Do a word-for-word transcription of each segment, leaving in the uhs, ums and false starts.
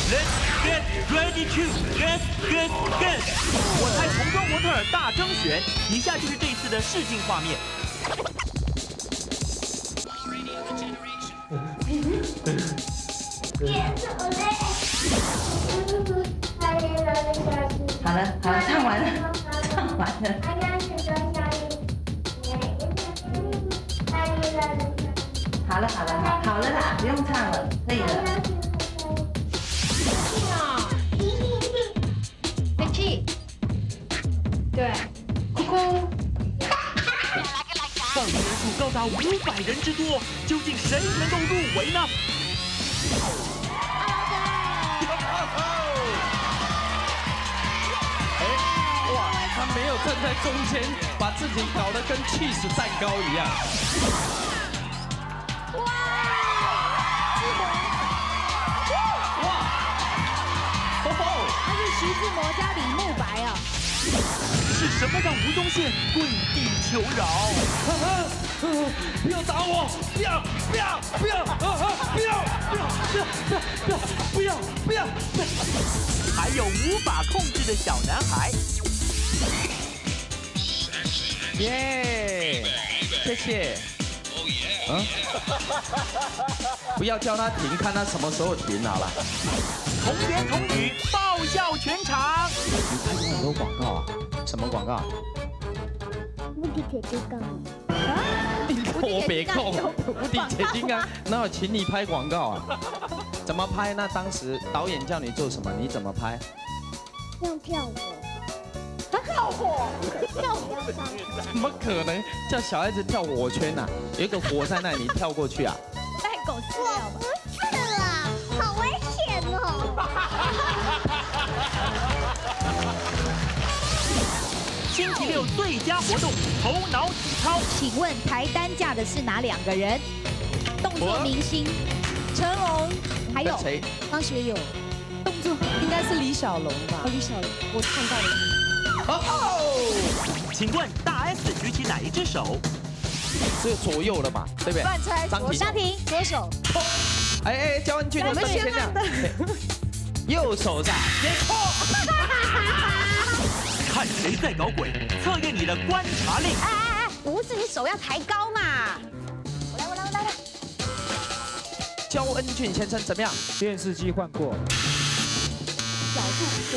Let's get ready to get get get！ 我猜童装模特儿大征选，以下就是这次的试镜画面。 好了，好了，唱完了，唱完了。好了，好了，好，好了啦，不用唱了，可以了。 飞气，对，哭哭。 报名人数高达五百人之多，究竟谁能够入围呢？ 他没有站在中间，把自己搞得跟cheese蛋糕一样。哇！哇！哦吼！ 他是徐志摩加李慕白啊。 是什么让吴宗宪跪地求饶？ 不要打我！不要！不要！不要！不要！不要！不要！不要！ 还有无法控制的小男孩。 耶！谢谢。嗯，不要叫他停，看他什么时候停好了。 童言童语，爆笑全场。 你拍过很多广告啊？什么广告？ 无敌铁金刚。 我别控，无敌铁金刚，那我请你拍广告啊？怎么拍？那当时导演叫你做什么？你怎么拍？ 用跳舞。 跳火，跳火怎么可能叫小孩子跳火圈呐、啊？有一个火在那里，你跳过去啊？ 带狗饲料吧？不是啦，好危险哦！ 星期六最佳活动头脑体操， 请问抬担架的是哪两个人？动作明星成龙，还有谁？ 方学友。动作应该是李小龙吧？李小龙，我看到了。 哦，请问大 S 举起哪一只手？ 只有左右了嘛，对不对？ 乱猜。左张婷左手。 哎哎，焦恩俊，我们先这样。右手上。没错。 看谁在搞鬼，测验你的观察力。 哎哎哎，不是你手要抬高嘛？我来我来我来来。 焦恩俊先生怎么样？ 电视机换过。 角度对。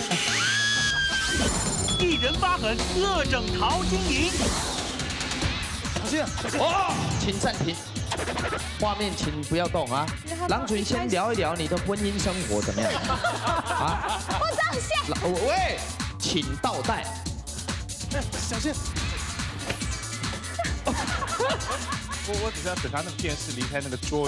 一人发狠，恶整陶晶莹。 小心！哦，请暂停，画面请不要动啊。郎准先聊一聊你的婚姻生活怎么样？啊？ 我这样下。 喂，请倒带。 小心！ 我我只是要等他那个电视离开那个桌子。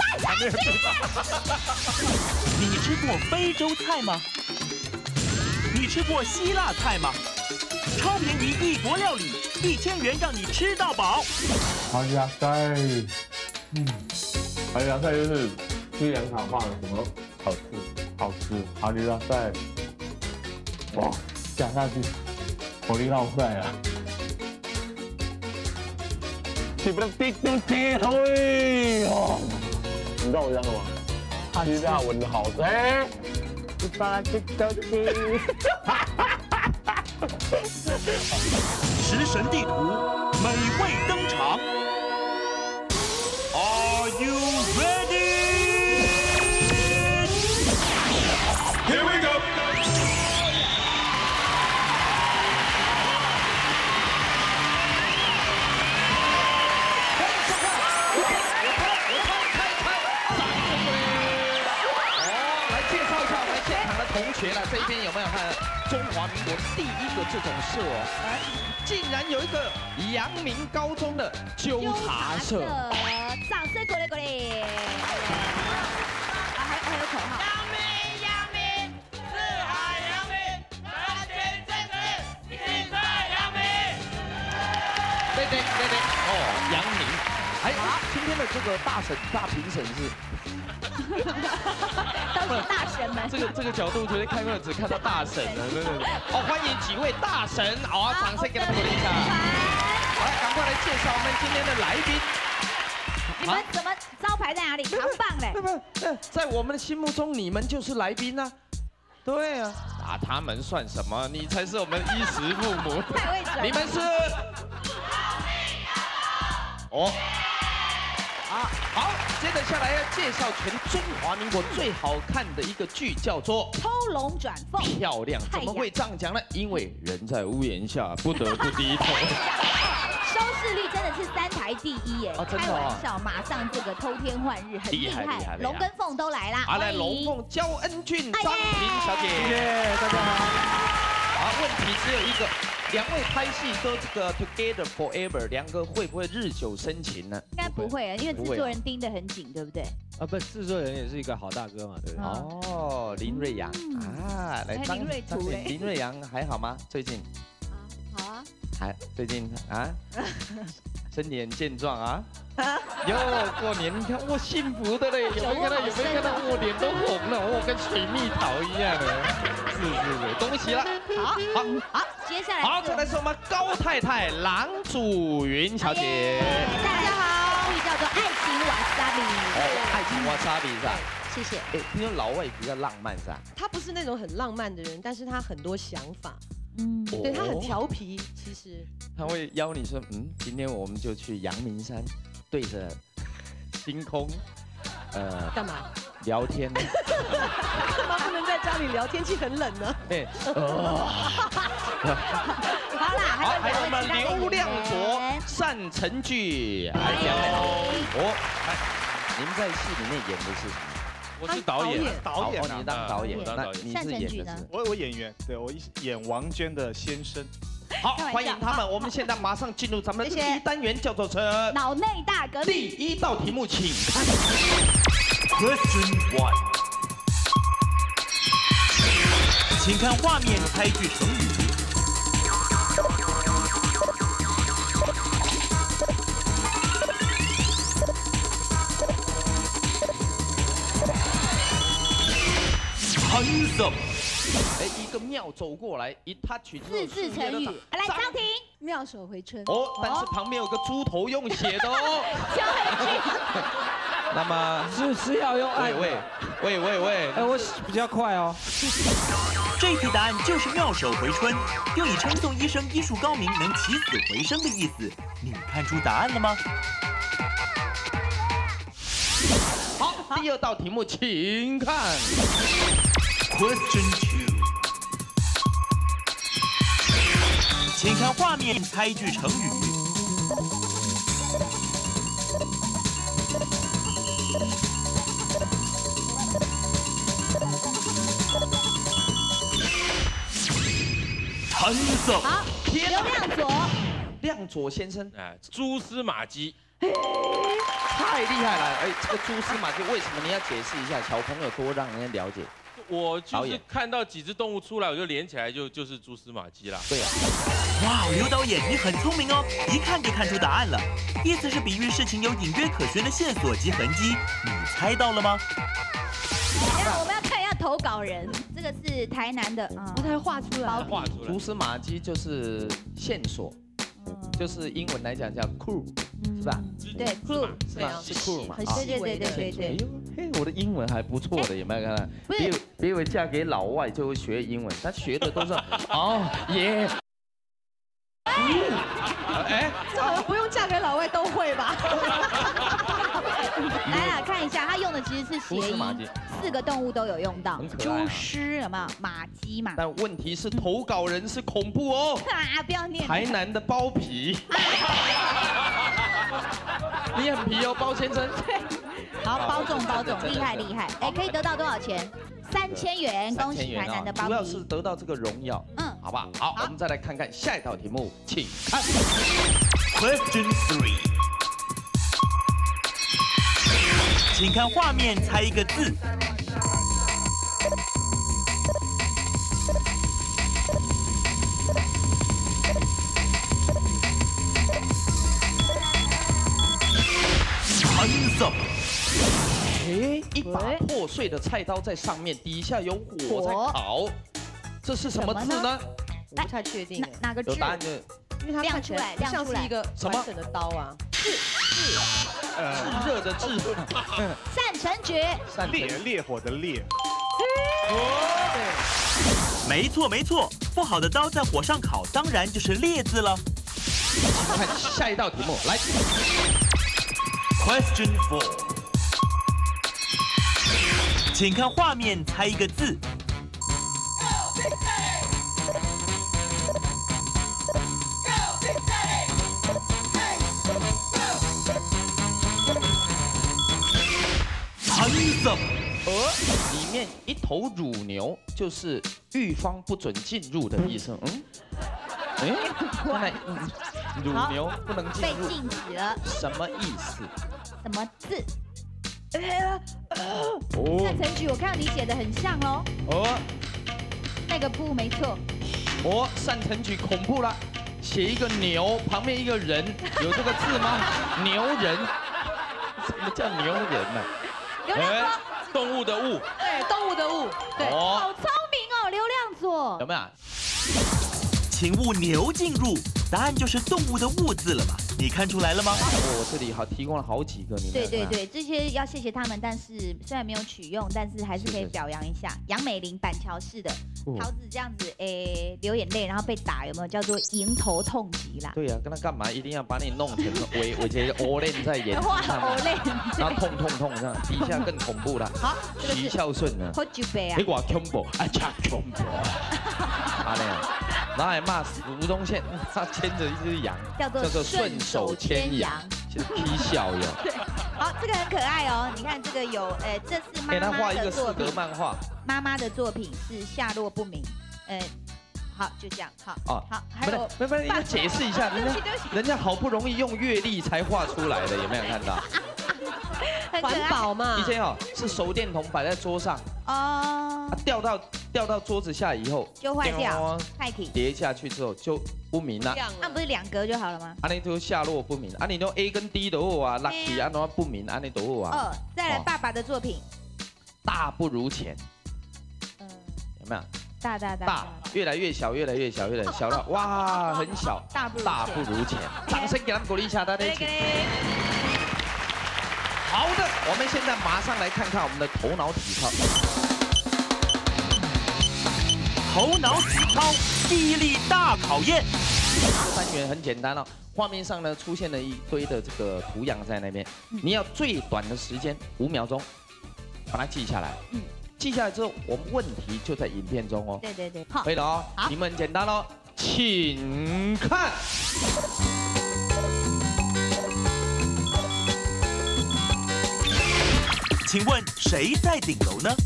你吃过非洲菜吗？你吃过希腊菜吗？ 超便宜异国料理，一千元让你吃到饱。 好呀塞，嗯，好呀塞就是西洋炒饭什么好吃好吃，好呀塞，哇，加下去，火力老帅啊！你不能滴滴滴推哦，你知道我讲什么？西大文的好吃，一把滴滴滴。 食神地图，美味登场。Are you ready? Here we go. 同学了，这边有没有看中华民国第一个这种社哦？哎，竟然有一个阳明高中的纠察社， 掌声鼓励鼓励。啊，还还有口号。阳明阳明，四海扬名，人间正直，心在阳明。 对对对对，哦，阳明。哎，今天的这个大审大评审是。 都是大神们， 这个这个角度绝对看过只看到大神了，真的。哦，欢迎几位大神，好啊，掌声给他们鼓励一下。来，赶快来介绍我们今天的来宾。 你们怎么招牌在哪里？扛棒嘞？ 不不，在我们的心目中，你们就是来宾啊。 对啊，啊，他们算什么？你才是我们衣食父母。 太会转。 你们是？哦。啊，好，接着下来要介绍全中华民国最好看的一个剧，叫做 《偷龙转凤》。 漂亮，怎么会这样讲呢？因为人在屋檐下，不得不低头。 收视率真的是三台第一耶！ 哦真的哦开玩笑，马上这个偷天换日，很厉厉害厉害害。 厉害龙跟凤都来啦！ 好，来欢迎龙凤焦恩俊、 哎张平小姐。 谢谢大家好。 好，问题只有一个，两位拍戏都这个 together forever， 两个会不会日久生情呢？ 应该不会啊，因为制不会啊作人盯得很紧，对不对？ 啊，不，制作人也是一个好大哥嘛，对不对？ 哦，林瑞阳啊，来张哎林瑞张图嘞林瑞阳还好吗？最近好啊， 还最近啊，身体很健壮啊。哟，过年你看我幸福的嘞，有没有看到？有没有看到我脸都红了？我跟水蜜桃一样的。是是是，恭喜了。 好， 好， 好，接下来好，再来是我们高太太郎祖云小姐。 大家好，这叫做爱情瓦萨比。 哦，爱情瓦萨比是吧？ 谢谢。 哎，听说老外比较浪漫是吧？ 他不是那种很浪漫的人，但是他很多想法， 嗯， 对他很调皮。其实他会邀你说，嗯，今天我们就去阳明山，对着星空，呃， 干嘛？ 聊天。 干嘛不能在家里聊？天气很冷呢。 对，哦。 好啦， 好，还有我们还有其他的刘亮演卓、 员单成剧，还有哦，来，你们在戏里面演的是什么？ 我是导演， 导演，你当导演，那我当导演。 你是演的是？ 我我演员，对我演王娟的先生。 好，欢迎他们。我们现在马上进入咱们的第一单元，叫做“ 脑内大革命”。 第一道题目，请看。 Question one， 请看画面，猜句成语。handsome， 哎，一个妙走过来，一 touch 四字成语，来张婷， 妙手回春。 哦，但是旁边有个猪头用写的哦。 小黑句。 那么是是要用爱。 喂喂喂喂喂， 哎，我比较快哦。 这题答案就是妙手回春，用以称颂医生医术高明，能起死回生的意思。你看出答案了吗？ 好，第二道题目，请看。 Question two， 请看画面，猜一句成语。handsome， 好，刘亮佐， 亮佐先生， 哎，蛛丝马迹。 太厉害了！哎，这个蛛丝马迹，为什么你要解释一下？小朋友多让人家了解。 我就是看到几只动物出来，我就连起来就就是蛛丝马迹啦。 对啊。 哇，刘导演，你很聪明哦，一看就看出答案了。意思是比喻事情有隐约可循的线索及痕迹，你猜到了吗？ 那我们要看一下投稿人，这个是台南的，嗯， 我才画出来。 画出来。 蛛丝马迹就是线索，就是英文来讲叫 clue， 是吧？ 对 clue 是吧？是 clue 嘛？ 很对对细微的。 对对对哎呦，嘿，我的英文还不错的，有没有看到？别别以为嫁给老外就会学英文，他学的都是哦耶。哎， 这好像不用嫁给老外都会吧？ 来啦，看一下，他用的其实是谐音，四个动物都有用到，蛛丝有没有？马鸡嘛。 但问题是投稿人是恐怖哦。 啊，不要念。 台南的包皮。你很皮哦，包先生。 好，包中包中，厉害厉害。哎，可以得到多少钱？三千元，恭喜台南的包皮。 主要是得到这个荣耀，嗯，好不好？好，我们再来看看下一道题目，请看。 Question three， 请看画面，猜一个字。handsome， 哎，一把破碎的菜刀在上面，底下有火在烤，这是什么字呢？ 我不太确定。 哪个字？ 有答案的， 因为它看起来像是一个完整的刀啊。 炙炙， 呃，炙热的炙。 善成绝， 烈烈火的烈。 对。 没错没错，不好的刀在火上烤，当然就是烈字了。 看下一道题目，来 ，Question four， 请看画面猜一个字。handsome， 而里面一头乳牛就是玉方不准进入的意思。嗯，哎，看来乳牛不能进入， 被禁止了。 什么意思？ 什么字？看成语，我看到你写的很像哦。 哦， 那个不没错。 哦，善成举恐怖了，写一个牛旁边一个人，有这个字吗？牛人，什么叫牛人呢？ 流量左， 动物的物， 对，动物的物，对， 哦， 好聪明哦，流量左。 有没有？ 请勿牛进入，答案就是动物的物字了嘛？你看出来了吗？ 哦，这里好提供了好几个，你们对对对，这些要谢谢他们，但是虽然没有取用，但是还是可以表扬一下。杨美玲板桥市的桃子这样子，诶，流眼泪，然后被打，有没有叫做迎头痛击啦？ 对呀、啊，跟他干嘛？一定要把你弄成围围这个 O 链在眼睛上， O 链， 然后痛痛痛这样，底下更恐怖了。 好， 徐孝顺呢？ 好久杯啊！ 你话 combo， 啊恰 combo， 啊那样，然后还骂死吴宗宪，他牵着一只羊， 叫做顺手牵羊， 其实踢笑哟。 好，这个很可爱哦，你看这个有，呃，这是妈给他画妈一个四的作品格，漫画。 妈妈的作品是下落不明，呃，好，就这样，好， 哦， 好，还不是有， 不是，不是，要解释一下，人家对不起对不起人家好不容易用阅历才画出来的，有没有看到？ 环很可爱保嘛以。前哦是手电筒摆在桌上， 哦啊，掉到掉到桌子下以后就坏掉哦， 太体， 跌下去之后就不明了。 亮了， 那不是两格就好了吗？ 啊，你就下落不明，啊，你都 A 跟 D 的好啊，lucky 啊，那不明，啊，你都好啊， 哦，再来爸爸的作品， 大不如前， 嗯， 有没有？ 大大大大越来越小，越来越小，越来越小到哇，很小， 大不如大不如前，掌声给他们鼓励一下，大家一起。好的，我们现在马上来看看我们的头脑体操。 头脑体操，记忆力大考验。 单元很简单哦，画面上呢出现了一堆的这个图样在那边，你要最短的时间五秒钟把它记下来。 嗯， 记下来之后，我们问题就在影片中哦。 对对对，好可以了哦， 好题目很简单哦，请看。 请问谁在顶楼呢？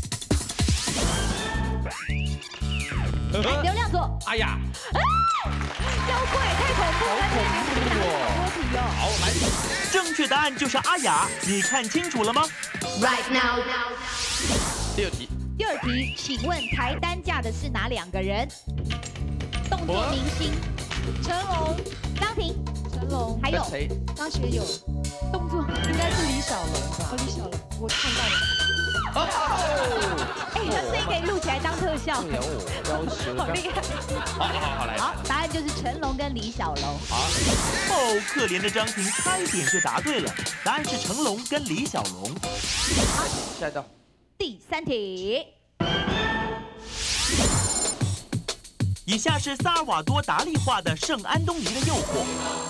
哎流量左， 哎呀， 妖怪太恐怖了， 恐怖哦！ 多题哦。 好，来， 正确答案就是阿雅，你看清楚了吗？ Right now。 第二题， 第二题，请问抬担架的是哪两个人？动作明星，成龙、张庭、 成龙， 还有跟谁？ 张学友， 动作， 应该是李小龙吧？哦，李小龙，我看到了。 哦， 哎，他声音可以录起来当特效， 对哦，要死了好。厉害。 好好好，来， 好，答案就是成龙跟李小龙。 好， 哦，可怜的张庭差一点就答对了，答案是成龙跟李小龙。 下一道。 第三题， 以下是萨尔瓦多·达利画的圣安东尼的诱惑。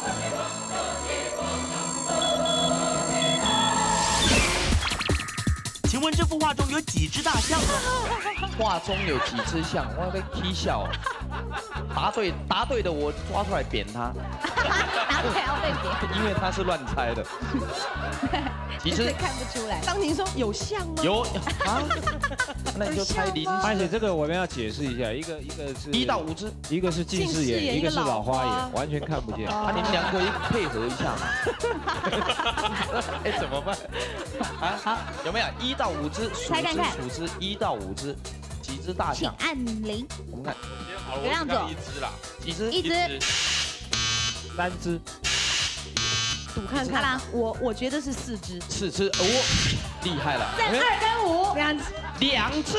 请问这幅画中有几只大象呢？ 画中有几只象，我在踢笑。答对，答对的我抓出来扁他， 答对要被扁， 因为他是乱猜的。其实这看不出来。 张庭说有像吗？ 有啊，那你就猜零而且这个我们要解释一下，一个一个是一到五只， 一个是近视眼，一个是老花眼，完全看不见。 啊，你们两个一配合一下嘛。哎，怎么办？啊，好，有没有一到五只？数猜看看只，数只，一到五只，几只大请象？ 按铃。 我们看流量左一只啦， 几只？ 一只。 三只， 赌看看阿郎， 我我觉得是四只， 四只，哦，厉害了。 剩二跟五， 两只。 两只，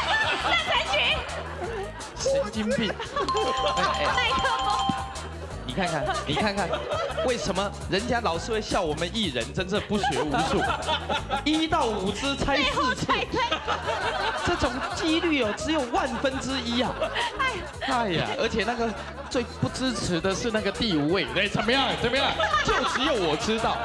那才群。 神经病。哎哎， 麦克风。 你看看，你看看，为什么人家老是会笑我们艺人真正不学无术？一到五只猜四次，这种几率哦只有万分之一啊！哎呀，而且那个最不支持的是那个第五位，哎，怎么样？怎么样？就只有我知道。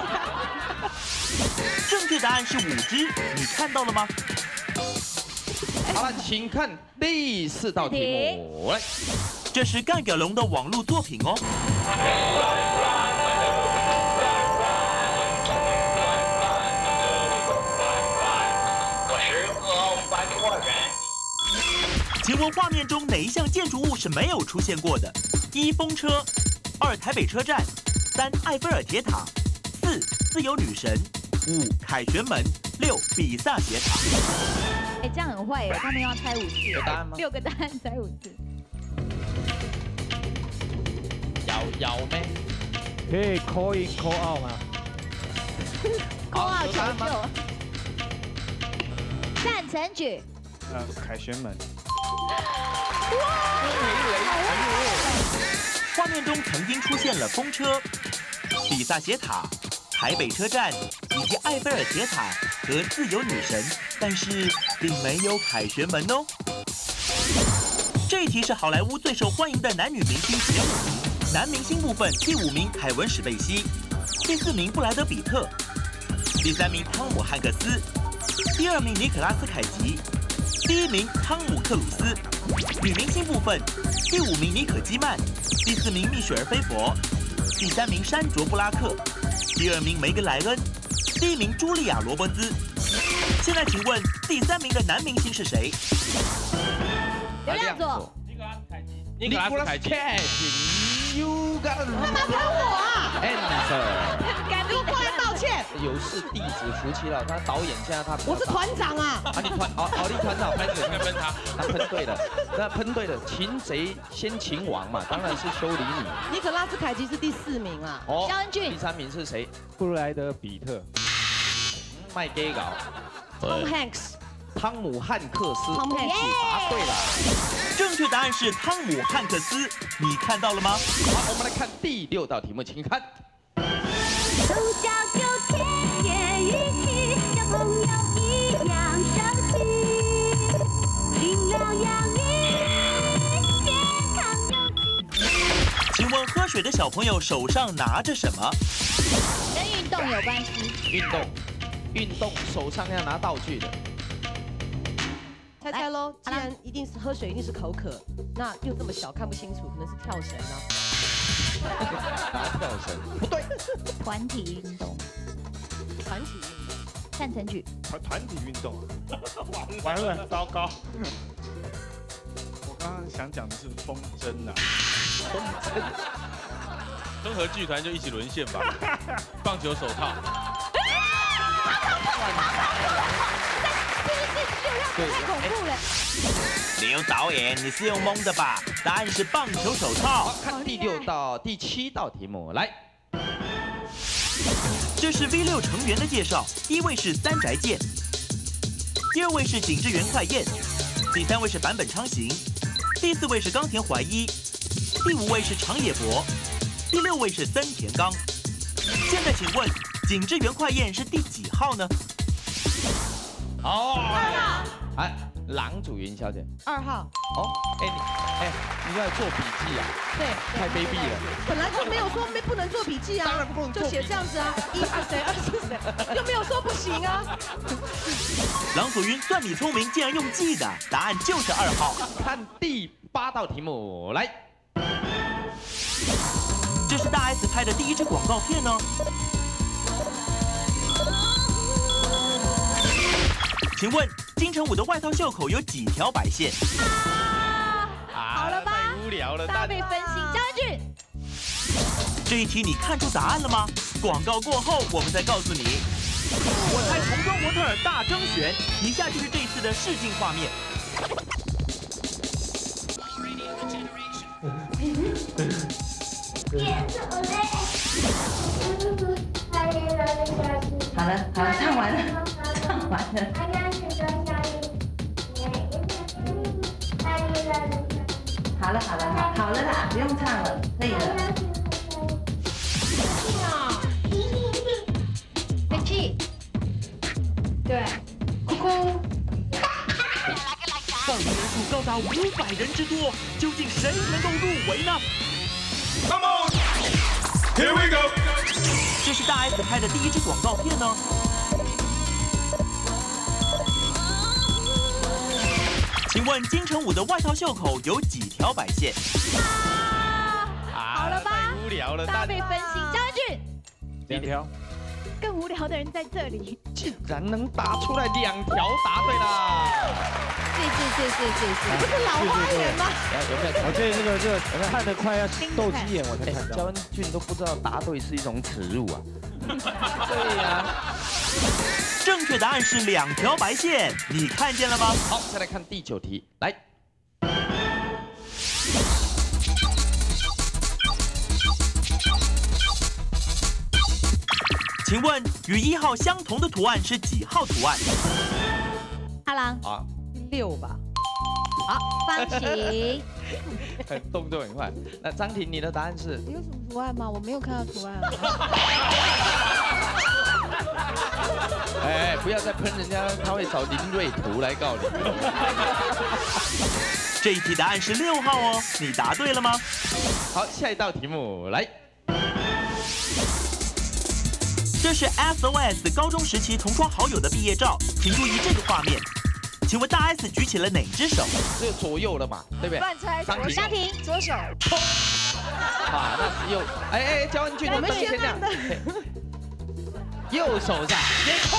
正确答案是五只，你看到了吗？ 好了，请看第四道题目，来， 这是干屌龙的网络作品哦。 我是恶翻货人。 请问画面中哪一项建筑物是没有出现过的？一风车，二台北车站，三埃菲尔铁塔，四自由女神，五凯旋门，六比萨斜塔。 哎，这样很坏耶，他们要猜五次。 有答案吗？ 六个答案猜五次。 有有咩？ 可以 call in call out 吗？ 扣二求救。赞成举。 呃，凯旋门。 画面中曾经出现了风车、比萨斜塔、台北车站以及埃菲尔铁塔和自由女神，但是并没有凯旋门哦。这一题是好莱坞最受欢迎的男女明星前五名，男明星部分第五名凯文史贝西，第四名布莱德比特，第三名汤姆汉克斯，第二名尼可拉斯凯奇，第一名汤姆克鲁斯。女明星部分第五名妮可基曼，第四名蜜雪儿菲佛，第三名山卓布拉克，第二名梅根莱恩，第一名茱莉亚罗伯兹。现在请问第三名的男明星是谁？ 刘亮佐。 尼可拉斯凯奇。 You got 干嘛喷我啊 answer。 给我过来道歉。 有事弟子服气了，他导演现在他我是团长啊。 啊，你团哦哦，你团长拍水，喷他，他喷对了，那喷对了，擒贼先擒王嘛，当然是修理你。 尼可拉斯凯奇是第四名啊。 哦， 肖恩俊。 第三名是谁？ 布莱德比特。 卖 gay 稿。 Tom Hanks。 汤姆汉克斯。 Tom Hanks。 答对了。 正确答案是汤姆汉克斯，你看到了吗？ 好，我们来看第六道题目，请看。 从小就甜言蜜语，像朋友一样熟悉，勤劳养育，健康有气。 请问喝水的小朋友手上拿着什么？ 跟运动有关系。 运动，运动手上要拿道具的。 猜猜喽，既然一定是喝水，一定是口渴，那又这么小看不清楚，可能是跳绳啊。 拿跳绳，不对。 团体运动。 团体运动。 赞成举。 团团体运动啊。完了，糟糕。我刚刚想讲的是风筝啊。风筝。 综合剧团就一起沦陷吧。棒球手套。 太恐怖了！ 刘导演，你是用蒙的吧？答案是棒球手套。 看第六到第七道题目，来。 这是 V 六成员的介绍，第一位是三宅健，第二位是景之源快彦，第三位是坂本昌行，第四位是冈田怀一，第五位是长野博，第六位是森田刚。现在请问景之源快彦是第几号呢？ 哦， 二号。 哎，郎祖云小姐。 二号。 哦，哎你，哎，你在做笔记啊？ 对。 太卑鄙了。 本来就没有说没不能做笔记啊。 当然不能做笔记。 就写这样子啊，一是谁，二是谁，又没有说不行啊。 郎祖云算你聪明，竟然用记的，答案就是二号。 看第八道题目，来。 这是大 S 拍的第一支广告片呢。请问金城武的外套袖口有几条白线？ 啊，好了吧？ 太无聊了， 大家被分析。张文俊， 这一题你看出答案了吗？广告过后我们再告诉你。我猜童装模特儿大征选，以下就是这次的试镜画面。 好了好了，唱完了，唱完了。好了好了好，好了啦，不用唱了，可以了。 对，哭哭。 报名人数高达五百人之多，究竟谁能够入围呢 ？Come on, here we go。 这是大 S 拍的第一支广告片呢。请问金城武的外套袖口有几条白线？ 啊，好了吧？ 太无聊了， 大家被分心，张俊。 两条。 更无聊的人在这里， 竟然能答出来两条，答对啦！ 是是是是是是，不是老花眼吗？ 有没有？ 我觉得这个这个看得快要斗鸡眼，我才看到。 焦恩俊都不知道答对是一种耻辱啊！对呀。 正确答案是两条白线，你看见了吗？ 好，再来看第九题，来。 请问与一号相同的图案是几号图案？ 阿郎啊， 六吧。 好，方琦， 动作很快。那张婷，你的答案是？ 有什么图案吗？我没有看到图案。 哎，不要再喷人家，他会找林瑞图来告你。 这一题答案是六号哦，你答对了吗？ 好，下一道题目来。 这是 S O S 高中时期同窗好友的毕业照，请注意这个画面。请问大 S 举起了哪只手？ 只有左右了嘛，对不对？ 乱猜。 张婷， 张婷，左手。 啊，那只有哎哎，焦恩俊，你们先这样。右手上，没错。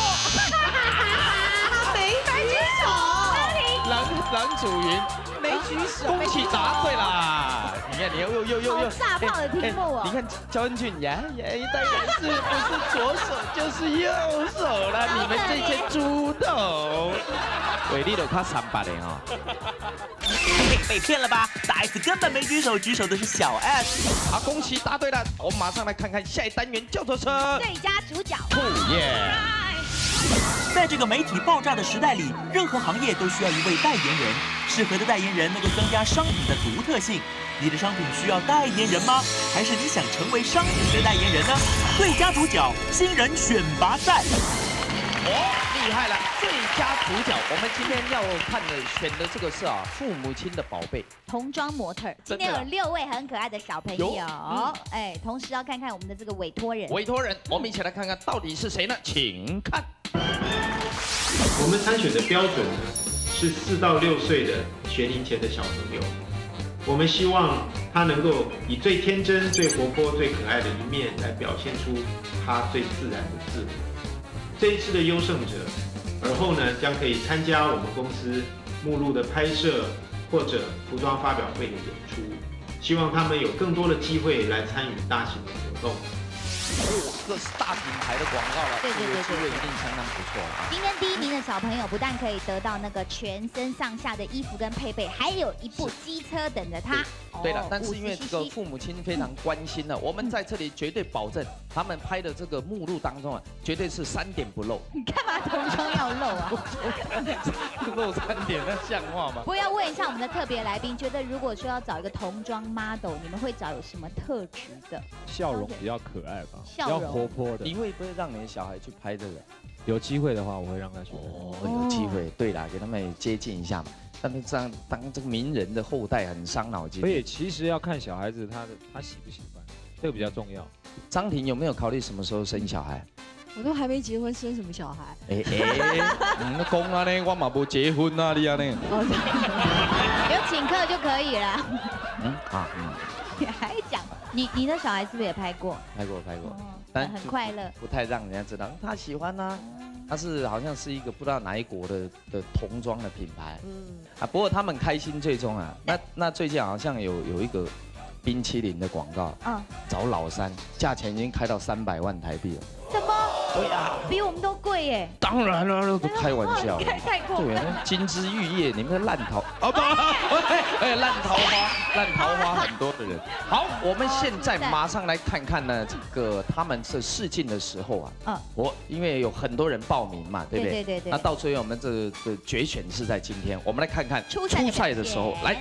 没没举手。 郎郎祖云没举手。 恭喜答对啦！你看，你又又又又又炸爆的题目哦！ 你看焦恩俊呀呀，当然是不是左手就是右手了？你们这些猪头，伟力都快三百了啊！ 被骗了吧？大 S 根本没举手，举手的是小 S。 好，恭喜答对了！我们马上来看看下一单元叫做车最佳主角。 哦耶！ 在这个媒体爆炸的时代里，任何行业都需要一位代言人。适合的代言人能够增加商品的独特性。你的商品需要代言人吗？还是你想成为商品的代言人呢？最佳主角新人选拔赛。 哦，厉害了！最佳主角，我们今天要看的选的这个是啊，父母亲的宝贝童装模特。今天有六位很可爱的小朋友，嗯、哎，同时要看看我们的这个委托人。 委托人，我们一起来看看到底是谁呢？请看。 我们参选的标准呢是四到六岁的学龄前的小朋友，我们希望他能够以最天真、最活泼、最可爱的一面来表现出他最自然的自我。这一次的优胜者，而后呢将可以参加我们公司目录的拍摄或者服装发表会的演出，希望他们有更多的机会来参与大型的活动。 哦，这是大品牌的广告了， 对对对对对， 一定相当不错啊！ 今天第一名的小朋友不但可以得到那个全身上下的衣服跟配备，还有一部机车等着他。 对了，但是因为这个父母亲非常关心呢，我们在这里绝对保证，他们拍的这个目录当中啊，绝对是三点不漏。 你干嘛童装要漏啊？ 漏三点，那像话吗？ 我要问一下我们的特别来宾，觉得如果说要找一个童装 model， 你们会找有什么特质的？ 笑容比较可爱吧， 比较活泼的。 你会不会让你的小孩去拍这个？ 有机会的话，我会让他去。 哦，有机会，对啦，给他们接近一下嘛。但是这样当这个名人的后代很伤脑筋。 所以其实要看小孩子他的他喜不喜欢，这个比较重要。 张婷有没有考虑什么时候生小孩？ 我都还没结婚，生什么小孩？ 哎哎，嗯，讲啊呢，我嘛不结婚啊，你啊呢？ 有请客就可以了。 嗯啊嗯。 你还讲，你你的小孩是不是也拍过？ 拍过拍过， 但很快乐， 不太让人家知道他喜欢呐。他是好像是一个不知道哪一国的的童装的品牌，嗯啊，不过他们开心最终啊。那那最近好像有有一个冰淇淋的广告，嗯，找老三，价钱已经开到三百万台币了。 什么？对呀，比我们都贵耶。 当然了，都开玩笑。 太过分。 对，金枝玉叶，你们的烂桃，啊不，哎，烂桃花，烂桃花很多的人。好，我们现在马上来看看呢，这个他们是试镜的时候啊，嗯，我因为有很多人报名嘛，对不对？ 对对对。 那到最后我们这个决选是在今天，我们来看看初赛的时候来。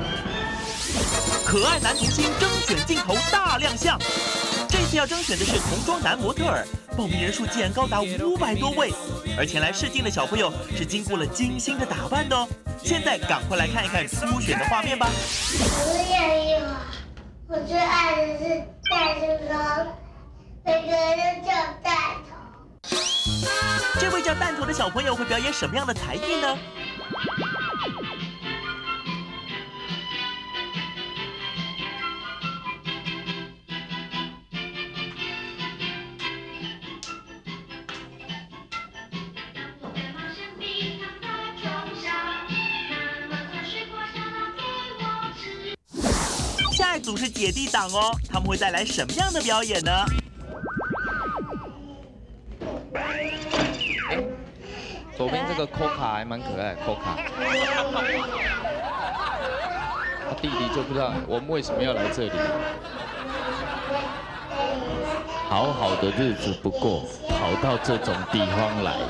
可爱男童星征选镜头大亮相，这次要征选的是童装男模特儿，报名人数竟然高达五百多位。 而前来试镜的小朋友是经过了精心的打扮的哦。现在赶快来看一看初选的画面吧。 我也有，我最爱的是弹头，每个人都叫弹头。 这位叫弹头的小朋友会表演什么样的才艺呢？下一组是姐弟档哦，他们会带来什么样的表演呢？ 左边这个 Coca 还蛮可爱 ，Coca。他弟弟就不知道我们为什么要来这里。好好的日子不过，跑到这种地方来。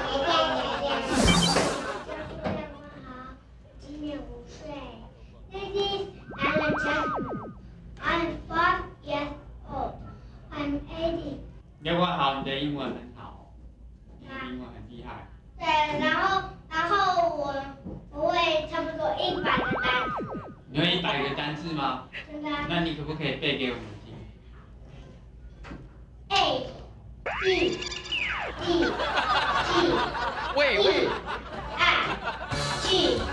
今年五岁。This is Alan Chapman. I'm five years old. I'm eighty. 你要问好，你的英文很好，你的英文很厉害。 对，然后然后我我会差不多一百个单词。 你会一百个单字吗？ 真的。 那你可不可以背给我们听 ？A B D G 喂喂 I G。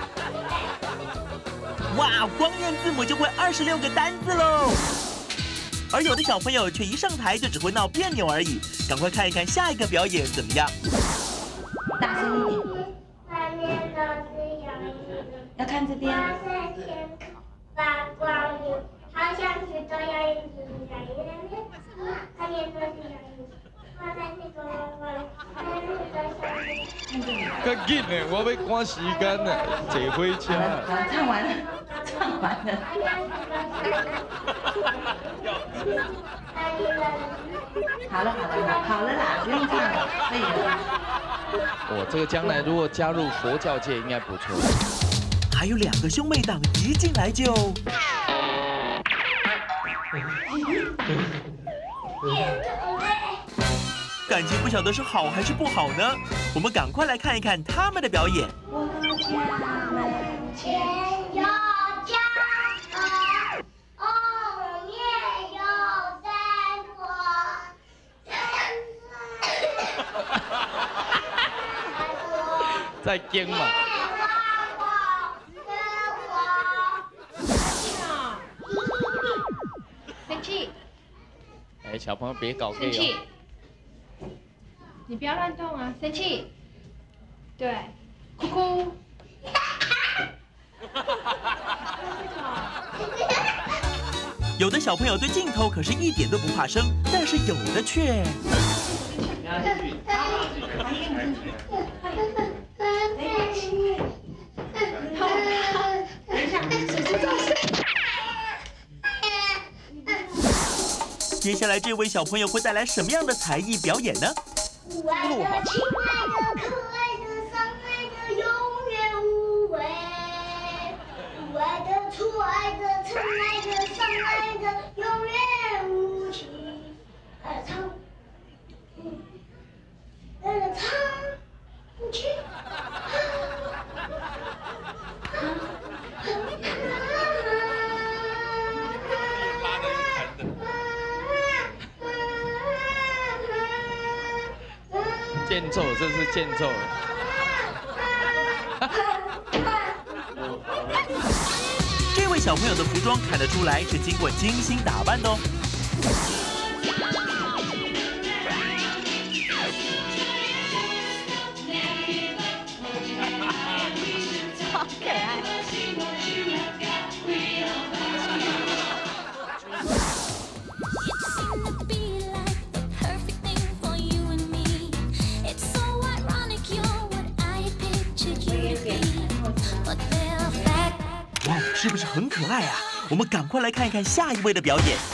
哇，光念字母就会二十六个单字喽！而有的小朋友却一上台就只会闹别扭而已，赶快看一看下一个表演怎么样？ 大声一点。 外面都是有云， 要看这边。 我是天空发光的，好像许多有云子在云边，外面都是有云。我在那个我在路的上面。 较紧的，我要赶时间呢，坐火车。 好了，唱完了，唱完了。好了好了好了啦，不用唱了，可以了。 我这个将来如果加入佛教界应该不错。 还有两个兄妹档一进来就。感情不晓得是好还是不好呢？我们赶快来看一看他们的表演。 我家门前有家鹅，后面有山坡， 在跟嘛。 生气。 哎，小朋友别搞 gay 生气哦。 你不要乱动啊！生气，对，哭哭。 有的小朋友对镜头可是一点都不怕生，但是有的却……接下来这位小朋友会带来什么样的才艺表演呢？ 我爱的、亲爱的、可爱的、伤害的，永远无畏。我爱的、错爱的、疼爱的、伤害的，永远无情。呃，唱，嗯，呃，唱不去。 间奏，这是间奏。 这位小朋友的服装看得出来是经过精心打扮的哦。 好可爱。 哇，是不是很可爱啊？我们赶快来看一看下一位的表演。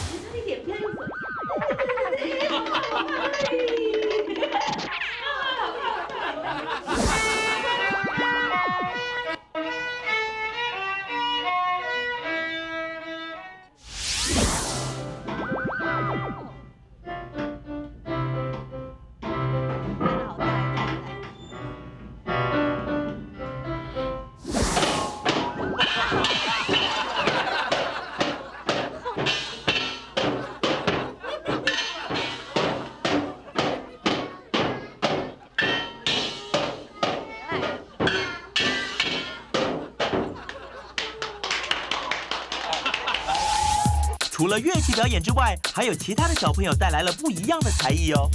除了乐器表演之外，还有其他的小朋友带来了不一样的才艺哦。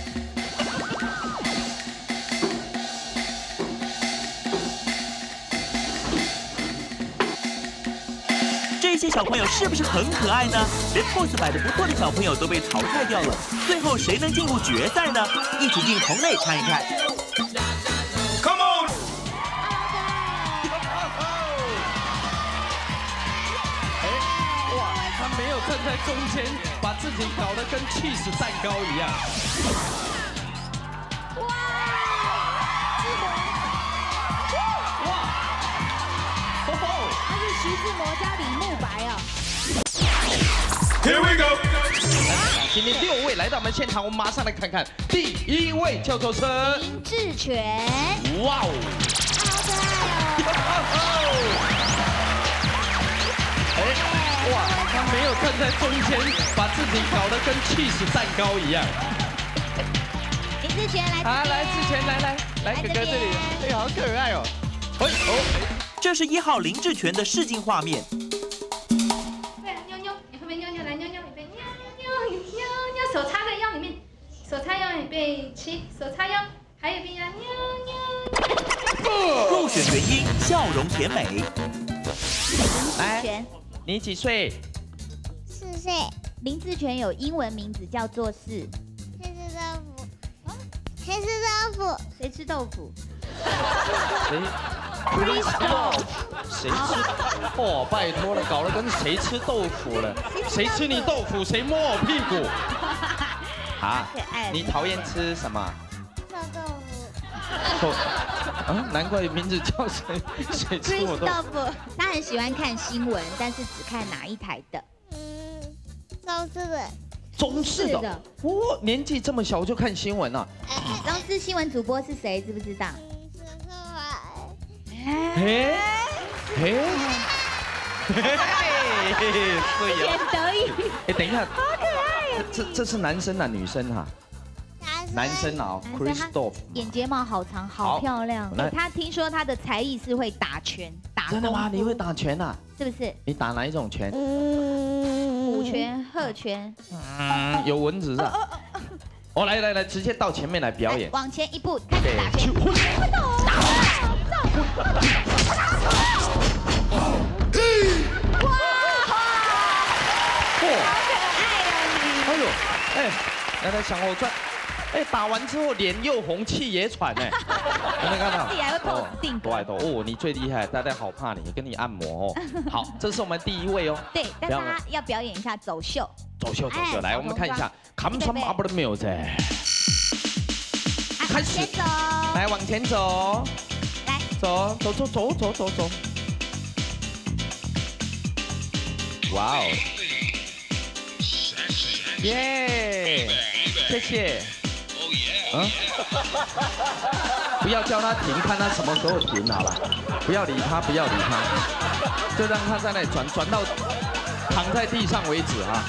这些小朋友是不是很可爱呢？连 pose 摆得不错的小朋友都被淘汰掉了。最后谁能进入决赛呢？一起进棚内看一看。 站在中间，把自己搞得跟 cheese 蛋糕一样。哇！哇！哦， 他是徐志摩加李慕白啊。 Here we go！ 今天六位来到我们现场，我们马上来看看第一位叫做是林志全。 哇哦！好可爱哦！哎。 哇，他没有站在中间，把自己搞得跟 cheese 蛋糕一样。 林志全来， 啊，来志全，来来来，哥哥这里，哎，好可爱哦。哎哦， 这是一号林志全的试镜画面。 对，妞妞，你会不会妞妞来妞妞？你背妞妞妞妞妞，手插在腰里面，手插腰预备起，手插腰，还有一边呀妞妞。 入选原因：笑容甜美。 来。 你几岁？ 四岁。林志全有英文名字叫做是黑吃豆腐。谁吃豆腐？ 谁吃豆腐？ 谁 ？Chris Dolph。谁吃？哦，拜托了，搞得跟谁吃豆腐了？谁吃你豆腐，谁摸我屁股？啊？你讨厌吃什么？ 臭豆腐。 臭。 啊，难怪名字叫谁谁吃我豆腐。他很喜欢看新闻，但是只看哪一台的？ 嗯，中视的。 中视的。哦，年纪这么小就看新闻啊？ 中视新闻主播是谁？知不知道？ 哎哎嘿，对呀。 得意。 哎，等一下。 好可爱。 这这是男生啊，女生哈？ 男生啊 ，Chris Dolph， 眼睫毛好长，好漂亮。他听说他的才艺是会打拳，打真的吗？你会打拳啊？ 是不是？ 你打哪一种拳？ 虎拳、鹤拳。 嗯，有蚊子是吧？哦，来来来，直接到前面来表演。 往前一步，开始打拳。打！哇！好可爱哦你！ 哎呦，哎，来来，向后转。 哎，打完之后脸又红，气也喘哎，有没有看到？ 自己还会透定格。 对的哦，你最厉害，大家好怕你，跟你按摩哦。好，这是我们第一位哦。 对，但是他要表演一下走秀。 走秀，走秀，来，我们看一下 ，Come some up the music。开始，来往前走， 来， 走走走走走走走。哇哦！耶，谢谢。 嗯，不要叫他停，看他什么时候停好了。不要理他，不要理他，就让他在那里转，转到躺在地上为止啊。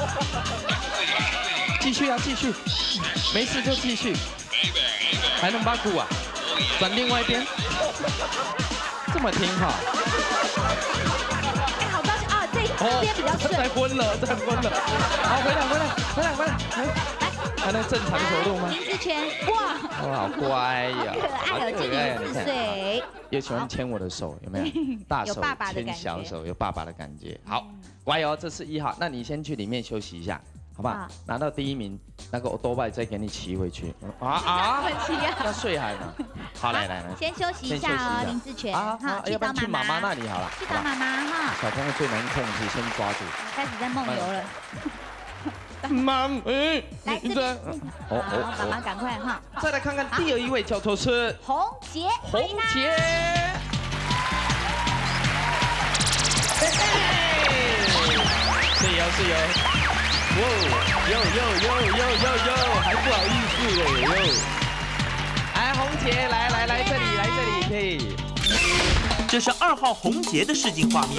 继续啊，继续，没事就继续。还能把鼓啊，转另外一边，这么听哈。 哎，好高兴啊！这这边比较顺。 再昏了，再昏了。好，回来，回来，回来，回来，来。 还能正常走路吗？ 林志全，哇， 哇，好乖呀， 好可爱哦，今年四岁， 又喜欢牵我的手，有没有？大手牵小手，有爸爸的感觉。好，乖哦，这是一号，那你先去里面休息一下，好不好？拿到第一名，那个多拜再给你骑回去。啊啊！要睡还呢。好，来来来， 先休息一下哦，林志全。好， 要不然去妈妈那里好了。 去找妈妈哈。 小朋友最难控制，先抓住。 开始在梦游了。 妈，哎， 来这边， 哦哦，妈妈赶快哈！ 再来看看第二一位叫做是洪杰， 洪杰，是有是有，哇，有有有有有有，还不好意思哎，有，哎，洪杰，来来来这里来这里可以。 这这是二号红杰的试镜画面。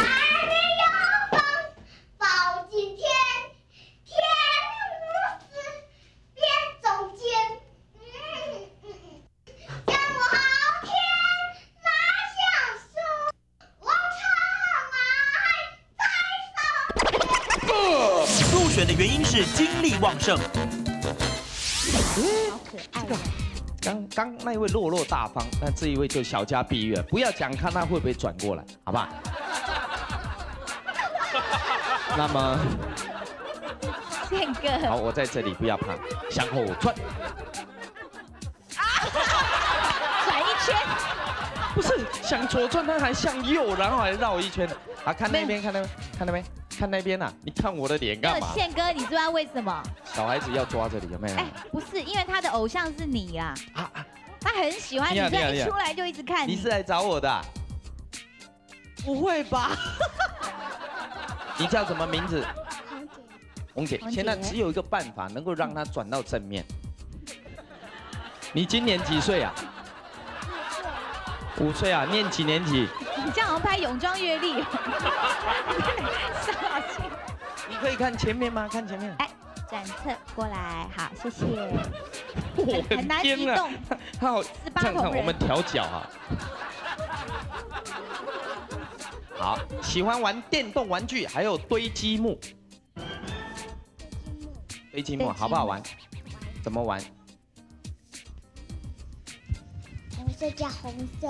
报今天，天无私，辨忠奸。嗯嗯嗯，将我好天马相送，王长马在手。 入选的原因是精力旺盛。 好可爱。刚刚那一位落落大方，那这一位就小家碧玉了。不要讲，看他会不会转过来，好不好？那么， 宪哥， 好，我在这里，不要怕，向后转。 转一圈。 不是向左转，他还向右，然后还绕一圈。啊，看那边，看那边，看那边，看那边呐！你看我的脸干嘛？ 宪哥，你知道为什么？ 小孩子要抓这里，有没有？ 哎，不是，因为他的偶像是你呀。啊啊！他很喜欢你，所以一出来就一直看你。 你是来找我的？ 不会吧？ 你叫什么名字？红姐。红姐。现在只有一个办法能够让他转到正面。你今年几岁啊？五岁啊？念几年级？ 你这样好像拍泳装阅历。 你可以看前面吗？看前面。 哎，转侧过来，好，谢谢。 我很难移动。 好，看看我们调脚啊。好，喜欢玩电动玩具，还有堆积木。堆积木好不好玩？怎么玩？ 红色加红色。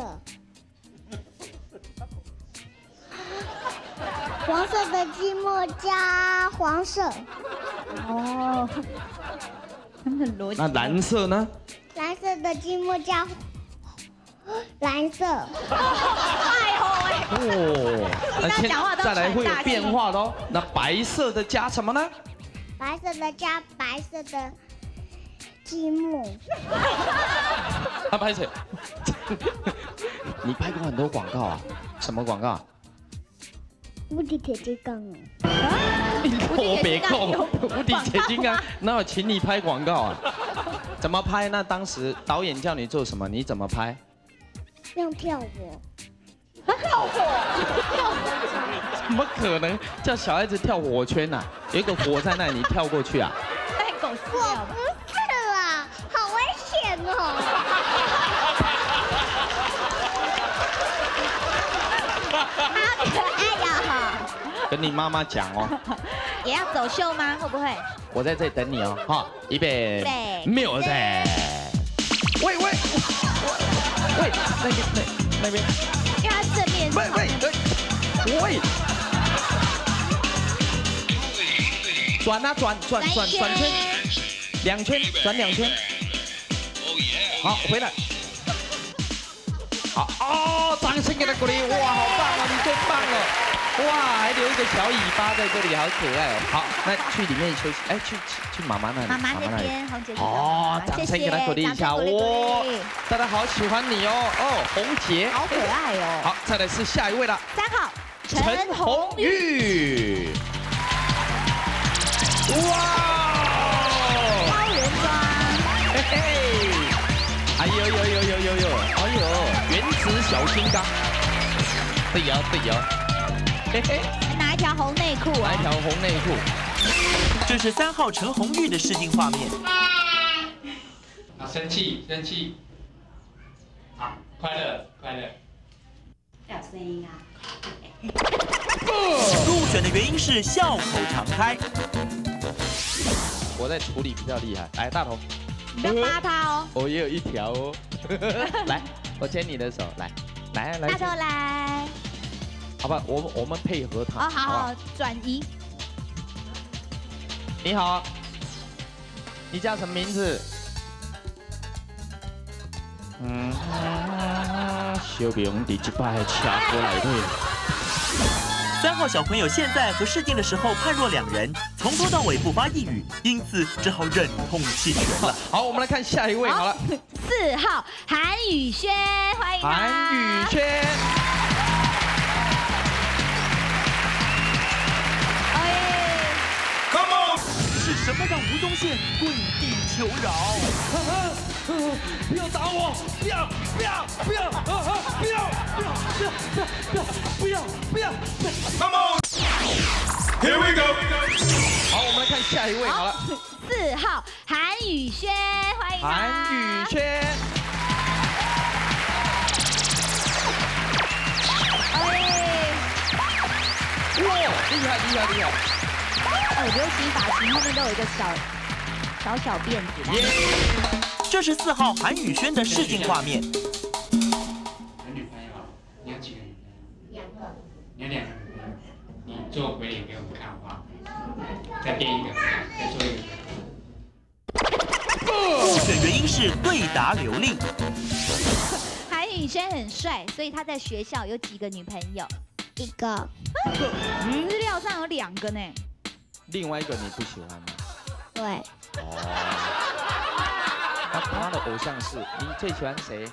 黄色的积木加黄色。 哦，很逻辑。 那蓝色呢？ 蓝色的积木加蓝色。 哎吼哎！ 哦， 那讲话都再来会有变化喽。那白色的加什么呢？ 白色的加白色的积木。 啊，拍谁？你拍过很多广告啊？什么广告？ 无敌铁金刚哦！ 我别控，无敌铁金刚，那我请你拍广告啊？怎么拍？那当时导演叫你做什么？你怎么拍？ 用跳火。 跳火？ 怎么可能叫小孩子跳火圈啊？有一个火在那里，你跳过去啊？ 太狗屎了！ 我不是啦，好危险哦！好可爱呀！哈。 跟你妈妈讲哦。 也要走秀吗？会不会？ 我在这里等你哦，哈，预备， 没有在。喂喂喂，那边那那边。 因为它正面。 喂喂喂喂。转啊转转转转圈，两圈转两圈。好，回来。好哦，掌声给他鼓励！哇，好棒哦，你最棒了！哇，还留一个小尾巴在这里，好可爱哦。好，那去里面休息。哎，去去去妈妈那里。 妈妈那边，红姐姐。 哦，掌声给他鼓励一下哦！大家好喜欢你哦哦，红姐。 好可爱哦。 好，再来是下一位了。 三号陈鸿玉。 哇！ 超人装。 嘿嘿。哎呦呦呦呦呦呦！哎呦，原子小金刚。对呀对呀。嘿嘿。 拿一条红内裤啊！ 拿一条红内裤。 这是三号陈鸿玉的试镜画面。 啊，生气生气。好，快乐快乐。 要有声音啊！ 入选的原因是笑口常开。 我在处理比较厉害。来，大头。 你不要扒他哦。 我也有一条哦。来，我牵你的手，来，来来。 大头来。 好吧，我我们配合他。 哦，好好，转移。 你好，你叫什么名字？嗯，小明第一摆车过来对。 三号小朋友现在和试镜的时候判若两人，从头到尾不发一语，因此只好忍痛弃权了。 好，我们来看下一位。好了， 四号韩宇轩，欢迎他。 韩宇轩。 是什么让吴宗宪跪地求饶？ 不要打我！不要不要不要不要不要不要不要不要 ！Come on, here we go。 好，我们来看下一位。好了， 四号韩宇轩，欢迎他。 韩宇轩。哇，厉害厉害厉害！ 哦，流行发型后面都有一个小小小辫子。 耶！这是四号韩宇轩的试镜画面。 有女朋友？你有几个女朋友？两个。你有两个女朋友？你做鬼脸给我们看好不好？再变一个，再做一个。 入选原因是对答流利。 韩宇轩很帅，所以他在学校有几个女朋友？ 一个。 资料上有两个呢。 另外一个你不喜欢吗？ 对。 哦。那他的偶像是你最喜欢谁？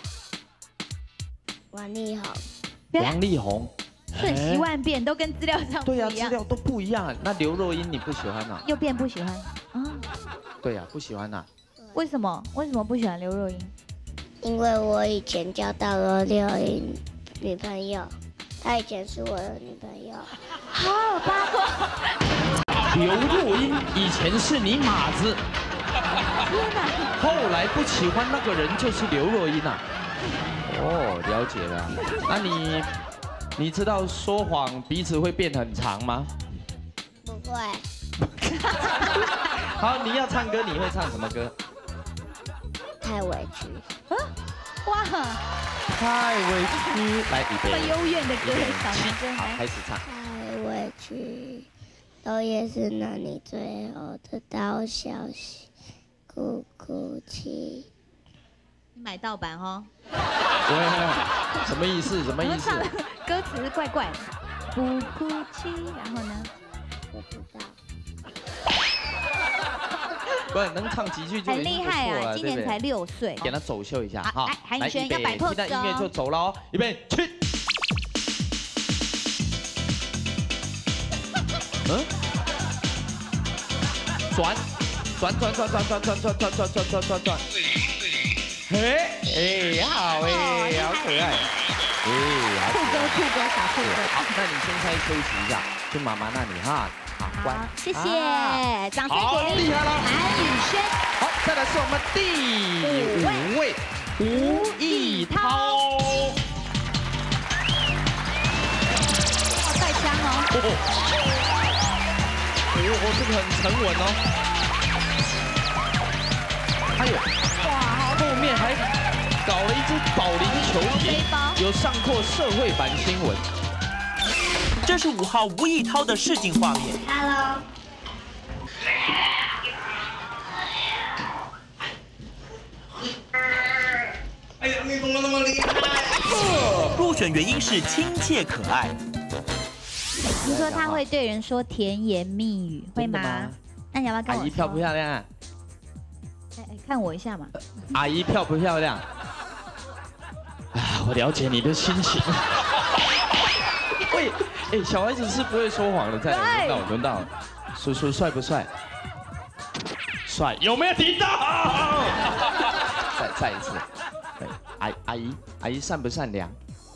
王力宏。 王力宏。 瞬息万变，都跟资料上不一样。 对呀，资料都不一样。那刘若英你不喜欢啊？ 又变不喜欢啊？ 对呀，不喜欢呐。 为什么？为什么不喜欢刘若英？ 因为我以前交到了刘若英女朋友，她以前是我的女朋友。 好八卦。 刘若英以前是你马子，后来不喜欢那个人就是刘若英啊。哦，了解了。那你你知道说谎鼻子会变很长吗？ 不会。 好，你要唱歌，你会唱什么歌？ 太委屈。 哇， 太委屈。来，预备。 这么幽怨的歌，小男生。 好，开始唱。 太委屈，都也是拿你最后的到消息，哭哭泣。 你买盗版哦。 喂，什么意思？什么意思？ 歌词怪怪的。不哭泣，然后呢？ 不知道。 不是能唱几句就很厉害啊！今年才六岁， 给他走秀一下哈。 韩宇轩一个摆 pose 哦， 听到音乐就走了哦，预备去。嗯，转，转转转转转转转转转转转转转。哎哎，好哎，好可爱。哎， 酷哥酷哥小酷哥。 好，那你先稍微休息一下，去妈妈那里哈。 好，谢谢，掌声鼓励。 厉害了， 韩宇轩。 好，再来是我们第五位吴艺涛。 好带枪哦。 哦，哦，这个很沉稳哦。还有，哇，后面还搞了一只保龄球瓶，有上过社会版新闻。 这是五号吴艺涛的试镜画面。 Hello。 哎呀，你怎么那么厉害？ 入选原因是亲切可爱。 听说他会对人说甜言蜜语，会吗？那你要不要跟我说？ 阿姨漂不漂亮啊？ 哎哎，看我一下嘛。 阿姨漂不漂亮？啊，我了解你的心情。喂。哎，小孩子是不会说谎的。再来，轮到轮到，叔叔帅不帅？帅，有没有听到？再再一次，对，阿阿姨阿姨善不善良？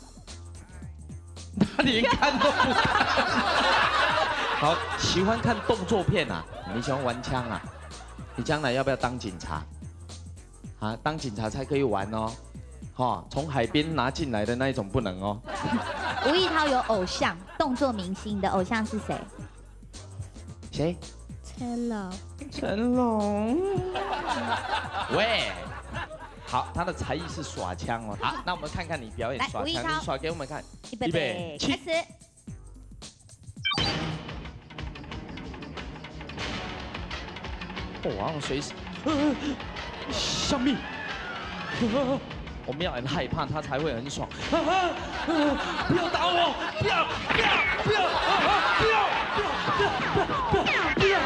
他连看都不看。好，喜欢看动作片啊？你喜欢玩枪啊？你将来要不要当警察？啊，当警察才可以玩哦。哈，从海边拿进来的那一种不能哦。 吴艺涛有偶像，动作明星的偶像是谁？ 谁？ 成龙。 成龙。喂，好，他的才艺是耍枪哦。好，那我们看看你表演耍枪，你耍给我们看。 预备，开始。 我好像随时，小蜜。我们要很害怕，他才会很爽。不要打我！不要！不要！不要！不要！不要！不要！不要！不要！不要！不要！不要！不要！不要！不要！不要！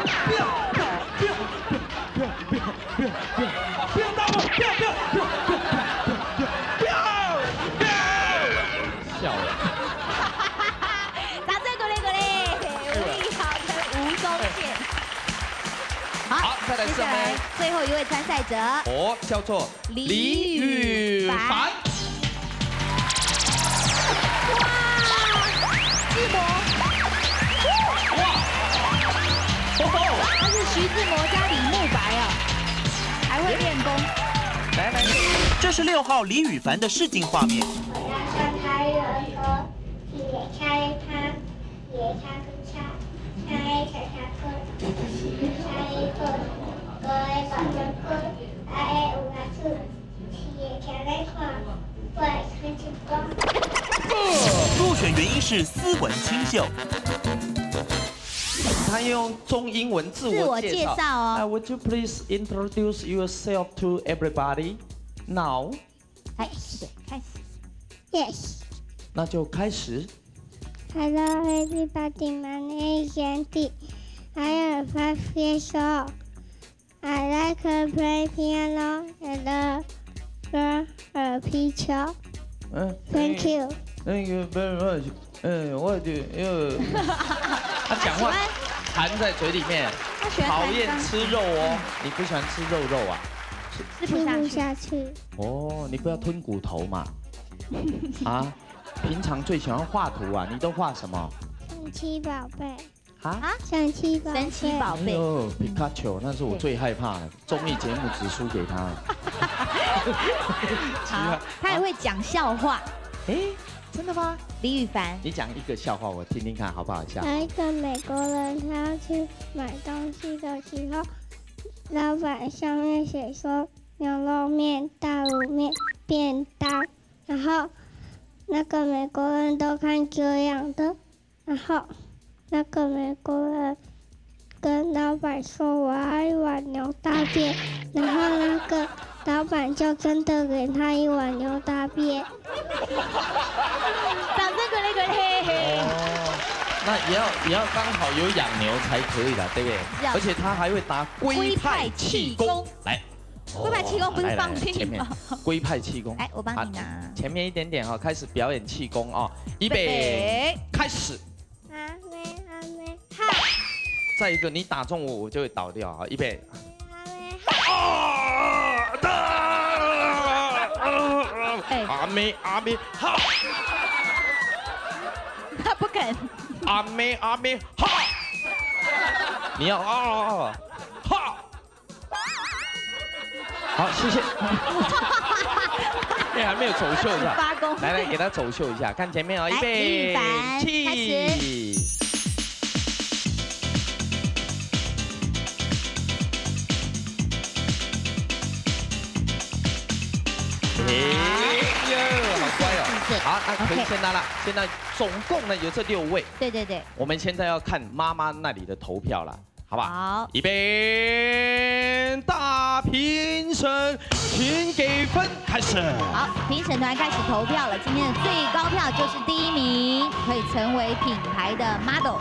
不要！不要打我！不要！不要！不要！不要！不要！笑了。 掌声鼓励鼓励，吴艺涛跟吴宗宪。好。 再来是我们最后一位参赛者， 哦，叫做李宇凡。 凡。 志摩。哇！他是徐志摩加李慕白啊，还会练功。 来来，这是六号李宇凡的试镜画面。入选原因是斯文清秀。 他用中英文自我介绍哦。 Uh, would you please introduce yourself to everybody now？ 开始，开始。 Yes。 那就开始。 Hello everybody, my name is Andy. I am five years old. I like to play piano and learn a picture. 嗯 Thank you. Thank you very much. 嗯，我就又他讲话含在嘴里面，讨厌吃肉哦。你不喜欢吃肉肉啊？ 吃不下去。 哦，你不要吞骨头嘛。啊，平常最喜欢画图啊，你都画什么？ 神奇宝贝。 啊？ 神奇宝贝。 神奇宝贝。 哦，皮卡丘，那是我最害怕的，综艺节目只输给他。 好，他还会讲笑话。 哎，真的吗？ 李宇凡， 你讲一个笑话，我听听看好不好笑？ 有一个美国人，他要去买东西的时候，老板上面写说牛肉面、大卤面、便当，然后那个美国人都看这样的，然后那个美国人跟老板说我要一碗牛大便，然后那个老板就真的给他一碗牛大便。 掌声鼓励鼓励。 哦，那也要也要刚好有养牛才可以的，对不对？而且他还会打龟派气功，来。 龟派气功不是放屁吗？ 龟派气功， 哎，我帮你拿。 前面一点点哈，开始表演气功哦，预备，开始。 阿妹阿妹哈。 再一个，你打中我，我就会倒掉啊！预备。阿妹阿妹哈。 他不肯。 阿妹阿妹哈。你要啊哈。好，谢谢。哎，还没有走秀一下。 发功。 来来，给他走秀一下，看前面啊，预备，起。哎呀，好乖哦！好，那可以先拿了。现在总共呢有这六位。 对对对。 我们现在要看妈妈那里的投票了。好不好？ 好， 预备，大评审，请给分，开始。 好，评审团开始投票了。今天的最高票就是第一名，可以成为品牌的 model。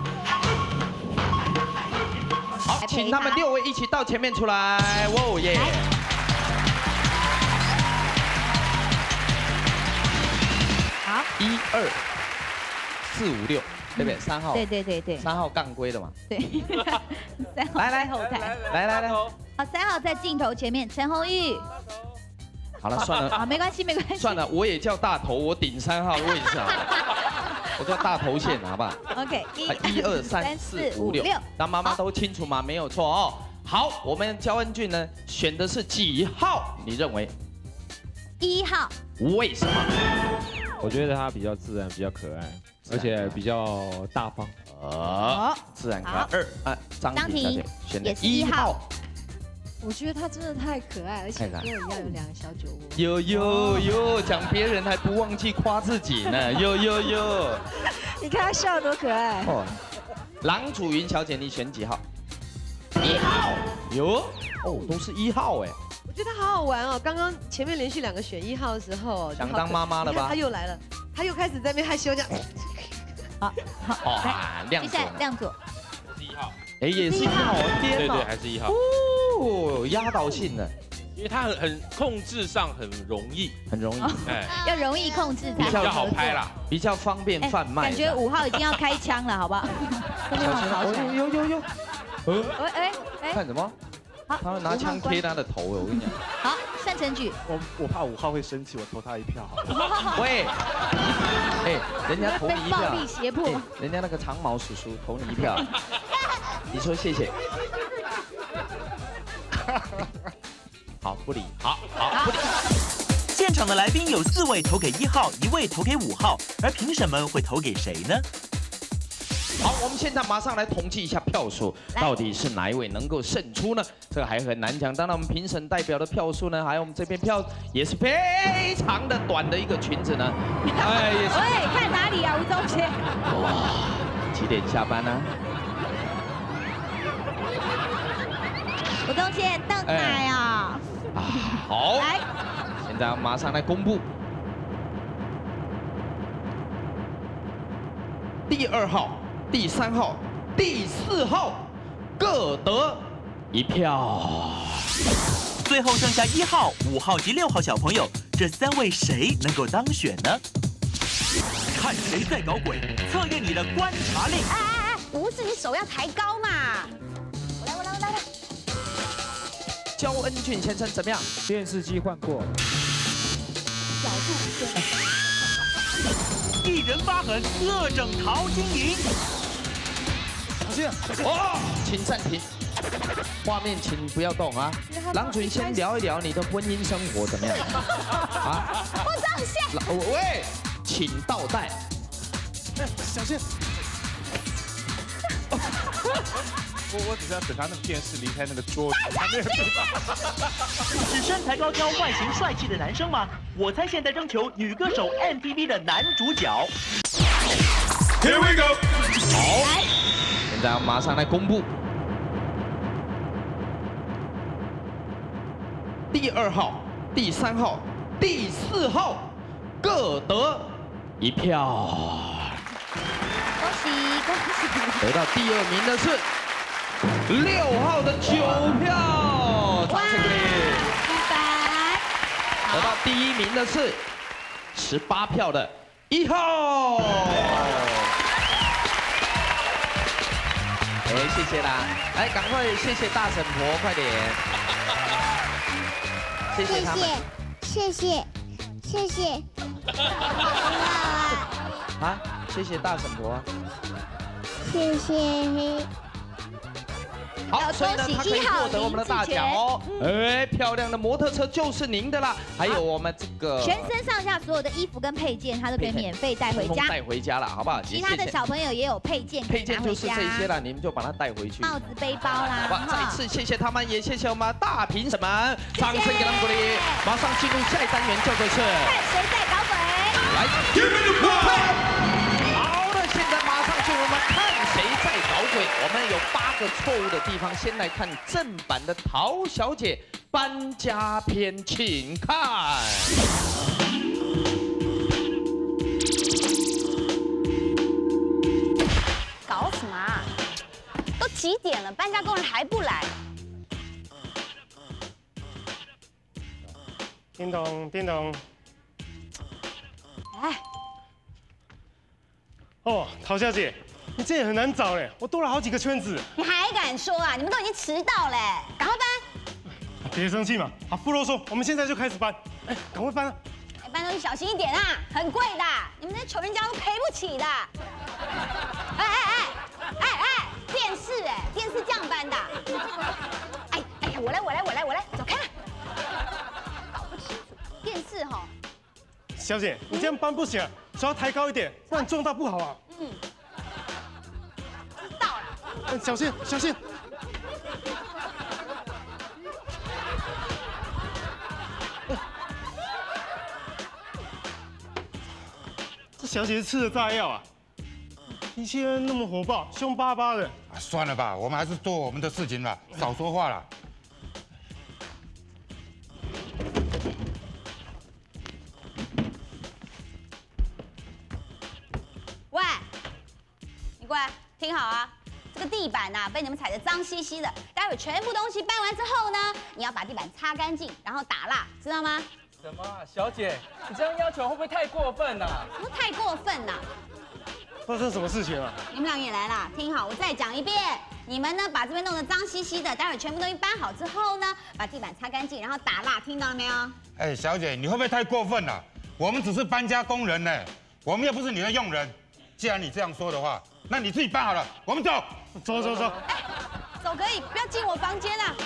好，请他们六位一起到前面出来。哇哦耶！ 好， 一二四五六。对不对？三号。 对对对对。 三号杠龟的嘛。 对。三号来来后台。 来来来。 好，三号在镜头前面，陈鸿玉。 好了，算了。 啊，没关系没关系。 算了，我也叫大头，我顶三号位置啊。我叫大头线，好不好 ？OK， 一二三四五六。那妈妈都清楚吗？没有错哦。好，我们焦恩俊呢选的是几号？你认为？ 一号。 为什么？ 我觉得他比较自然，比较可爱。而且比较大方， 啊，自然可爱。二啊，张婷选的一号。 我觉得他真的太可爱，而且跟我一样有两个小酒窝。 有有有，讲别人还不忘记夸自己呢。有有有， 你看他笑得多可爱。 哦，郎祖云小姐，你选几号？一号。有哦，都是一号哎。 我觉得他好好玩哦，刚刚前面连续两个选一号的时候， 想当妈妈了吧？ 他又来了，他又开始在那边害羞这样。 好，好， 哦，亮左， 亮左， 是一号， 哎，也是一号，天对对，还是一号， 哦，压倒性的， 因为他很很控制上很容易， 很容易， 哎， 要容易控制才比较好拍啦， 比较方便贩卖。 感觉五号已经要开枪了，好不好？ 小心，有有有有， 哎哎哎， 看什么？ 他会拿枪贴他的头，我跟你讲。 好，单成举。 我我怕五号会生气，我投他一票好了。 喂，哎，人家投你一票。 被暴力胁迫。 人家那个长毛叔叔投你一票，你说谢谢。好，不理。好，好，不理。 现场的来宾有四位投给一号，一位投给五号，而评审们会投给谁呢？ 好，我们现在马上来统计一下票数，到底是哪一位能够胜出呢？这个还很难讲。当然，我们评审代表的票数呢，还有我们这边票也是非常的短的一个裙子呢。哎，也是。 喂，看哪里啊，吴宗宪？ 哇，几点下班呢？ 吴宗宪，邓奶啊。 啊，好。 来。 现在马上来公布第二号、第三号、第四号各得一票。 最后剩下一号、五号及六号小朋友，这三位谁能够当选呢？看谁在搞鬼，测验你的观察力。 哎哎哎，不是，你手要抬高嘛。我来，我来，我来，来。 焦恩俊先生怎么样？ 电视机换过。 角度对。 一人发狠，恶整陶晶莹。 小心，小心！哦，请暂停，画面请不要动啊。郎准先聊一聊你的婚姻生活怎么样？啊？ 我当下。 喂，请倒带。 小心！我我只是要等他那个电视离开那个桌子。 是身材高挑、外形帅气的男生吗？我猜现在征求女歌手 M T V 的男主角。 Here we go。 好，现在马上来公布第二号、第三号、第四号各得一票。 恭喜恭喜！ 得到第二名的是。六号的九票，掌声鼓励。 一百。 得到第一名的是十八票的一号。哎，谢谢啦！来，赶快谢谢大婶婆，快点。谢谢他们。 谢谢，谢谢。 啊，谢谢大婶婆。 谢谢。 好，所以呢，他可以获得我们的大奖哦。哎，漂亮的摩托车就是您的啦。还有我们这个全身上下所有的衣服跟配件，他都可以免费带回家， 带回家了，好不好？ 其他的小朋友也有配件， 配件就是这些了，你们就把它带回去。 帽子、背包啦。 好，再次谢谢他们，也谢谢我们大评审们，掌声给他们鼓励。马上进入下一单元，叫做是看谁在搞鬼。 来 ，Give me the power。好的，现在马上进入我们看谁在搞鬼。我们有八个错误的地方，先来看正版的陶小姐搬家篇，请看。 搞什么啊？都几点了，搬家工人还不来？ 叮咚，叮咚。 哎。 哦，陶小姐，你这也很难找嘞，我兜了好几个圈子。 你还敢说啊？你们都已经迟到嘞，赶快搬！ 别生气嘛，好，不啰嗦，我们现在就开始搬。哎，赶快搬啊！ 哎，搬东西小心一点啊，很贵的，你们这些穷人家都赔不起的。哎哎哎哎哎，电视哎，电视这样搬的。哎哎呀，我来我来我来我来，走开！搞不清楚电视哈。 小姐，你这样搬不行，手要抬高一点，不然撞到不好啊。嗯。 知道了。 哎，小心小心。这小姐是吃了炸药啊！脾气那么火爆，凶巴巴的。 啊，算了吧，我们还是做我们的事情吧，少说话了。 喂，你过来，听好啊！这个地板呐、啊，被你们踩得脏兮兮的。待会全部东西搬完之后呢，你要把地板擦干净，然后打蜡，知道吗？ 什么啊，小姐，你这样要求会不会太过分啊？ 什么太过分呐、啊？ 发生什么事情啊？ 你们俩也来啦，听好，我再讲一遍。你们呢，把这边弄得脏兮兮的，待会全部东西搬好之后呢，把地板擦干净，然后打蜡，听到了没有？ 哎，小姐，你会不会太过分了？我们只是搬家工人呢，我们又不是你的佣人。既然你这样说的话，那你自己搬好了，我们走， 走走走。 哎，走可以，不要进我房间啊！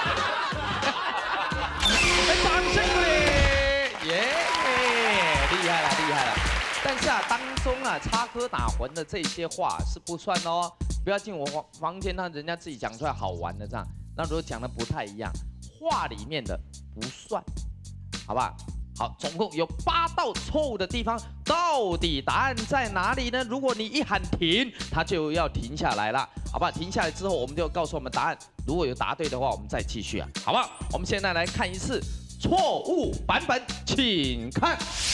哎，掌声鼓励，耶，厉害了，厉害了。但是啊，当中啊插科打诨的这些话是不算哦，不要进我房房间，让人家自己讲出来好玩的这样。那如果讲的不太一样，话里面的不算，好吧？好，总共有八道错误的地方，到底答案在哪里呢？如果你一喊停，它就要停下来了，好吧？停下来之后，我们就告诉我们答案。如果有答对的话，我们再继续啊，好不好？我们现在来看一次错误版本，请看。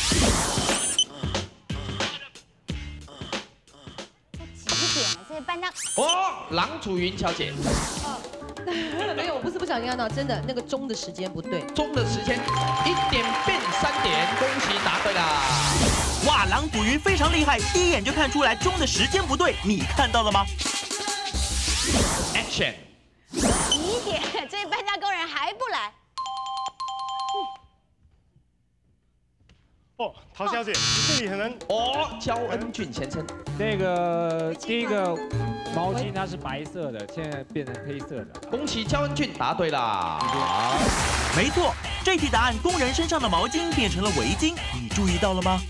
几点了？这些搬家哦，郎祖云小姐。 哦，没有，我不是不小心看到，真的那个钟的时间不对。 钟的时间一点变三点，恭喜答对啦！ 哇，郎祖云非常厉害，第一眼就看出来钟的时间不对，你看到了吗 ？Action！ 几点？这些搬家工人还不来？ 哦，陶小姐，这里很难。 哦，焦恩俊先生， 那个第一个毛巾它是白色的，现在变成黑色的。 恭喜焦恩俊答对啦！好， 没错，这题答案工人身上的毛巾变成了围巾，你注意到了吗？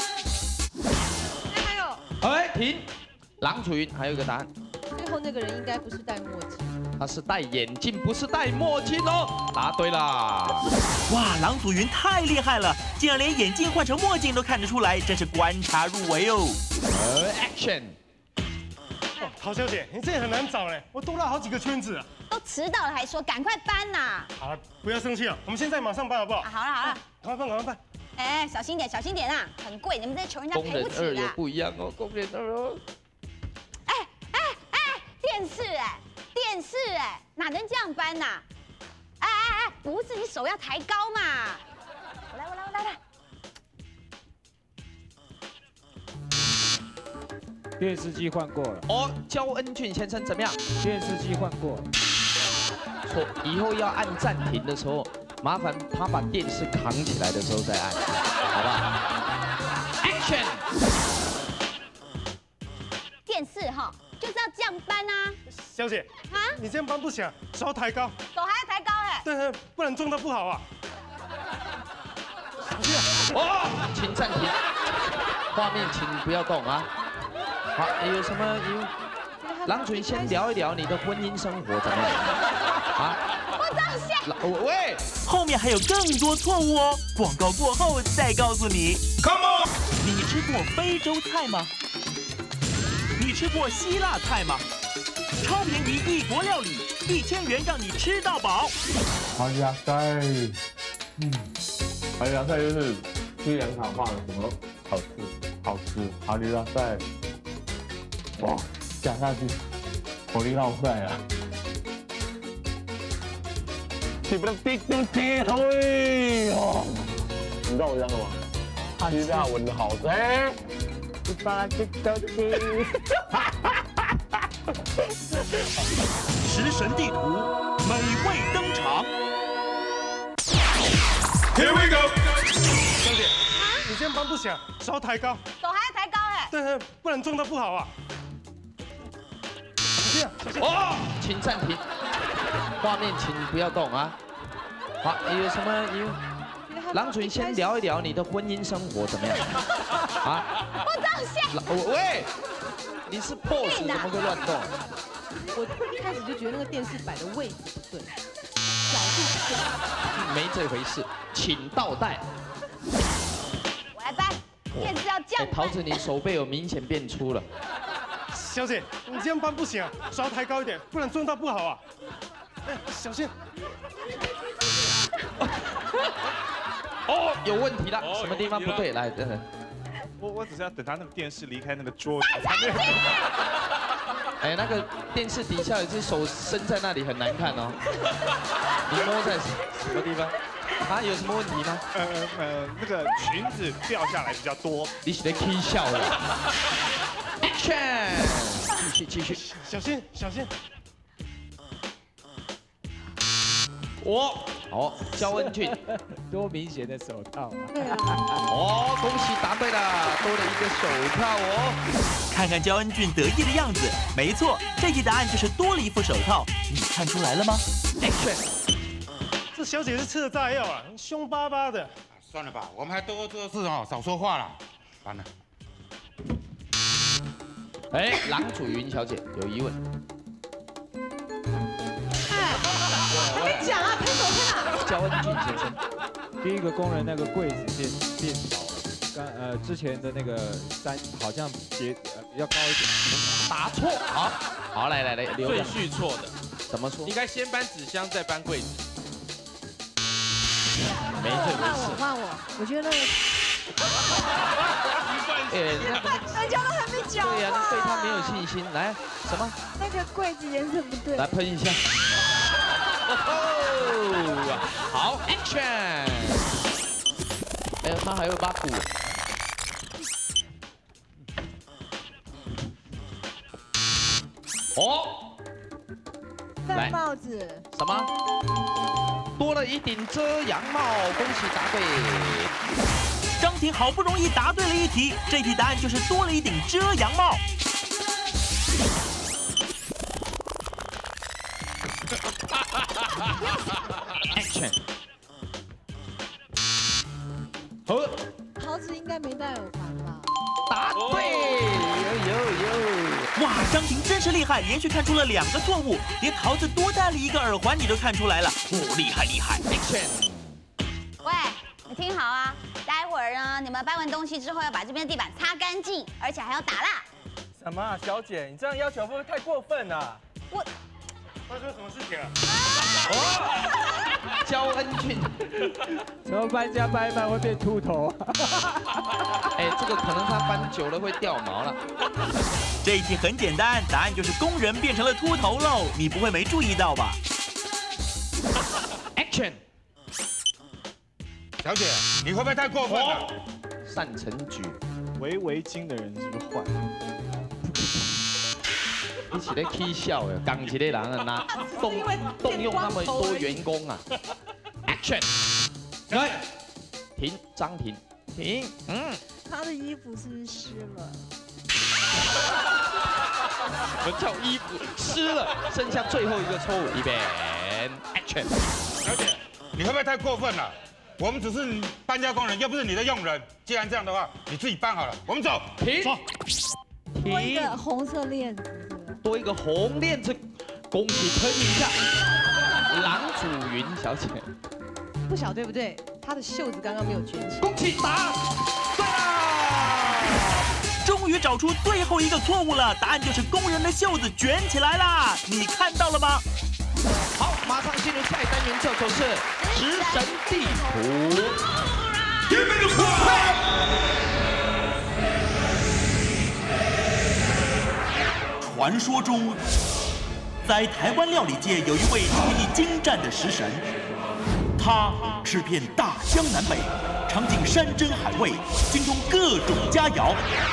还有， 哎，停！郎祖云还有一个答案， 最后那个人应该不是戴墨镜。 他是戴眼镜，不是戴墨镜哦。答对啦！ 哇，郎祖云太厉害了，竟然连眼镜换成墨镜都看得出来，真是观察入微哦。 呃 ，Action！ 哦，陶小姐，你这也很难找嘞，我兜了好几个圈子啊。 都迟到了还说赶快搬呐！ 好了，不要生气了，我们现在马上搬好不好？ 啊，好了好了， 赶快搬，赶快搬。 哎，小心点，小心点啊，很贵，你们这些穷人家工赔不起人二有的。 不一样哦，工人二哦。 哎哎哎，电视哎，电视哎，哪能这样搬呐？哎哎哎，不是，你手要抬高嘛。我来我来我来来。 电视机换过了。 哦，焦恩俊先生怎么样？ 电视机换过了。 错，以后要按暂停的时候，麻烦他把电视扛起来的时候再按，好不好 ？Action！ 电视哈，就是要这样搬啊。 小姐，啊，你这样搬不起来，手要抬高。 手还要抬高哎。 对，不然撞到不好啊。 哦，请暂停，画面请不要动啊。好，有什么有？郎准先聊一聊你的婚姻生活怎么样？啊？ 我照相。 喂， 后面还有更多错误哦，广告过后再告诉你。Come on！ 你吃过非洲菜吗？你吃过希腊菜吗？超便宜异国料理，一千元让你吃到饱。 好呀塞，嗯，好呀塞就是吃两场饭什么好吃好吃，好呀塞，哇，讲下去火力好帅啊！你不能逼着街头哦，你知道我讲什么？希腊文的好吃。 食神地图，美味登场。 Here we go！ 小姐，你这样搬不起来，手要抬高。 手还要抬高哎。 对，不然撞到不好啊。小心啊，小心。 哦，请暂停，画面请不要动啊。好，有什么有？郎准先聊一聊你的婚姻生活怎么样？啊？ 我照相。 喂，你是 boss 怎么会乱动？ 我一开始就觉得那个电视摆的位置不对，角度不对。 没这回事，请倒带。 我来搬，电视要这样搬。 桃子，你手背有明显变粗了。 小姐，你这样搬不行啊，手要抬高一点，不然撞到不好啊。哎，小心。 哦，有问题了，什么地方不对？来，等等。 我我只是要等他那个电视离开那个桌子。 哎，那个电视底下有只手伸在那里，很难看哦。你摸在什么地方？啊，有什么问题吗？ 呃呃，那个裙子掉下来比较多。 你是在 K 笑了 ，Action！ 继续继续， 小心小心。 我好，焦恩俊， 多明显的手套啊！ 哦，恭喜答对了，多了一个手套哦。 看看焦恩俊得意的样子，没错，这题答案就是多了一副手套。你看出来了吗 ？Action！ 这小姐是吃了炸药啊，凶巴巴的。 算了吧，我们还多做事哦，少说话了。完了。 哎，郎祖云小姐有疑问。 还没讲啊，拍手看。 焦恩俊先生， 第一个工人那个柜子变变少了，刚呃之前的那个三好像别呃比较高一点。 答错，好，好来来来， 顺序错的， 怎么说？ 应该先搬纸箱，再搬柜子。 没这回事。 换我换我，我觉得那个。 哎，那人家都还没讲。 对呀，对他没有信心。来，什么？ 那个柜子颜色不对。 来喷一下。 哦，好 ，Action！ 哎，他还有把鼓。哦， 戴帽子。 什么？多了一顶遮阳帽，恭喜答对。 张婷好不容易答对了一题，这题答案就是多了一顶遮阳帽。 Action！ 好， 桃子应该没带耳环吧？ 答对，有有有！ 哇，张婷真是厉害，连续看出了两个错误，连桃子多戴了一个耳环你都看出来了，哦，厉害厉害 ！Action！ 喂，你听好啊，待会儿呢，你们搬完东西之后要把这边的地板擦干净，而且还要打蜡。 什么啊，小姐，你这样要求会不会太过分了？ 我。 发生什么事情啊？ 哦，焦恩俊， 怎么搬家搬一搬会变秃头？ 哎，这个可能他搬久了会掉毛了。 这一题很简单，答案就是工人变成了秃头喽，你不会没注意到吧 ？Action！ 小姐，你会不会太过分了？ 单成举， 围围巾的人是不是坏？ 一起在起笑的，港一个人啊，拿动动用那么多员工啊 ！Action！ 来，停，张停，停，嗯。 他的衣服是不是湿了？ 什么叫衣服湿了？剩下最后一个错误，预备 ，Action！ 小姐，你会不会太过分了？我们只是搬家工人，又不是你的佣人。既然这样的话，你自己搬好了，我们走。 停， 多一个红色链子。 多一个红链子，恭喜喷一下，郎祖云小姐。 不晓得对不对？她的袖子刚刚没有卷起。 恭喜答对啦！ 终于找出最后一个错误了，答案就是工人的袖子卷起来啦！你看到了吗？ 好，马上进入下一单元，叫做是食神地图。Give me the power！ 传说中，在台湾料理界有一位技艺精湛的食神，他吃遍大江南北，尝尽山珍海味，精通各种佳肴。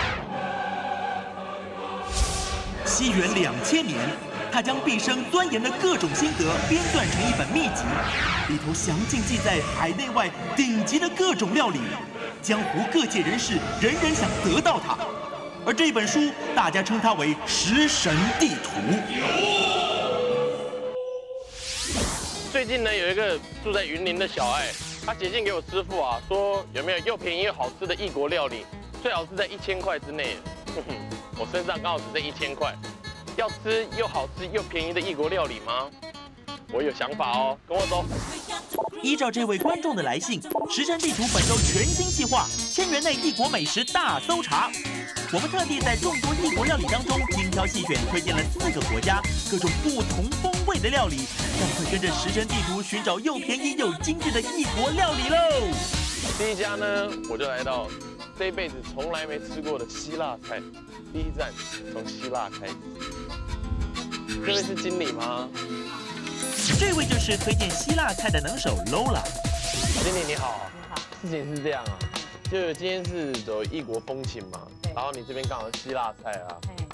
西元两千年，他将毕生钻研的各种心得编撰成一本秘籍，里头详尽记载海内外顶级的各种料理，江湖各界人士人人想得到它。 而这本书，大家称它为《食神地图》。 最近呢，有一个住在云林的小爱，他写信给我师傅啊，说有没有又便宜又好吃的异国料理，最好是在一千块之内。我身上刚好只剩一千块，要吃又好吃又便宜的异国料理吗？我有想法哦，跟我走。 依照这位观众的来信，《食神地图》本周全新计划——千元内异国美食大搜查。 我们特地在众多异国料理当中精挑细选，推荐了四个国家各种不同风味的料理，让会跟着食神地图寻找又便宜又精致的异国料理喽。 第一家呢，我就来到这一辈子从来没吃过的希腊菜。第一站从希腊开始。这位是经理吗？ 这位就是推荐希腊菜的能手 Lola。 经理你好。你好。事情是这样啊。 就今天是走异国风情嘛，然后你这边刚好是希腊菜啊，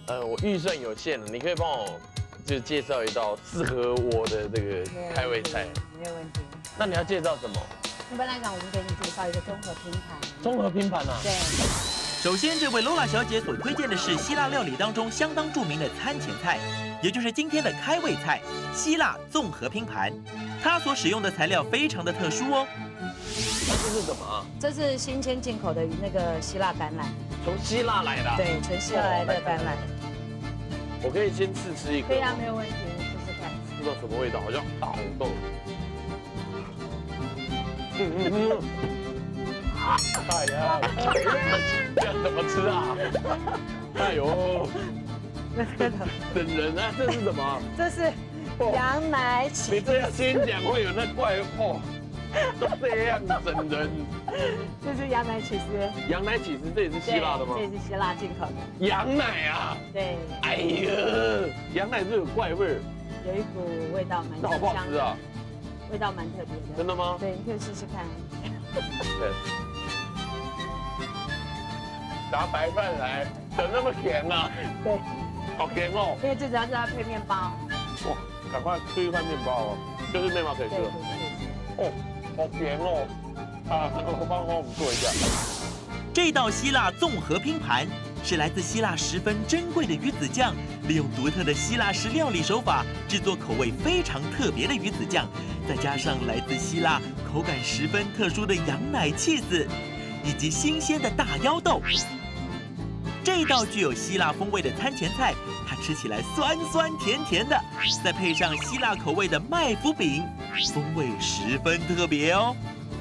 呃，我预算有限了，你可以帮我就介绍一道适合我的这个开胃菜。 没有问题。 那你要介绍什么？ 一般来讲，我们给你介绍一个综合拼盘。 综合拼盘啊？ 对。 首先，这位 Lola 小姐所推荐的是希腊料理当中相当著名的餐前菜，也就是今天的开胃菜——希腊综合拼盘。它所使用的材料非常的特殊哦。 那这是什么啊？ 这是新鲜进口的那个希腊橄榄， 从希腊来的、啊。 对，从希腊来的橄榄。 我可以先试吃一个。 可以啊，没有问题，试试看。 不知道什么味道，好像大红豆。嗯嗯嗯。哎呀，这样怎么吃啊？哎呦，等人啊！这是什么？ 这是羊奶起司。 你这样先讲会有那怪哦，都这样整人。 这是羊奶起司。 羊奶起司，这也是希腊的吗？ 这也是希腊进口的。 羊奶啊？ 对。 哎呀，羊奶是有怪味儿， 有一股味道蛮香的。 好不好吃啊？ 味道蛮特别的。 真的吗？ 对，你可以试试看。 对。拿白饭来，怎么那么甜啊？ 对， 好甜哦。 因为最主要是要配面包。 哇，赶快吃一块面包哦，就是面包可以吃。哦，好甜哦。啊，我帮帮我们做一下。 这道希腊综合拼盘是来自希腊十分珍贵的鱼子酱，利用独特的希腊式料理手法制作口味非常特别的鱼子酱，再加上来自希腊口感十分特殊的羊奶起司，以及新鲜的大腰豆。这道具有希腊风味的餐前菜，它吃起来酸酸甜甜的，再配上希腊口味的麦麸饼，风味十分特别哦。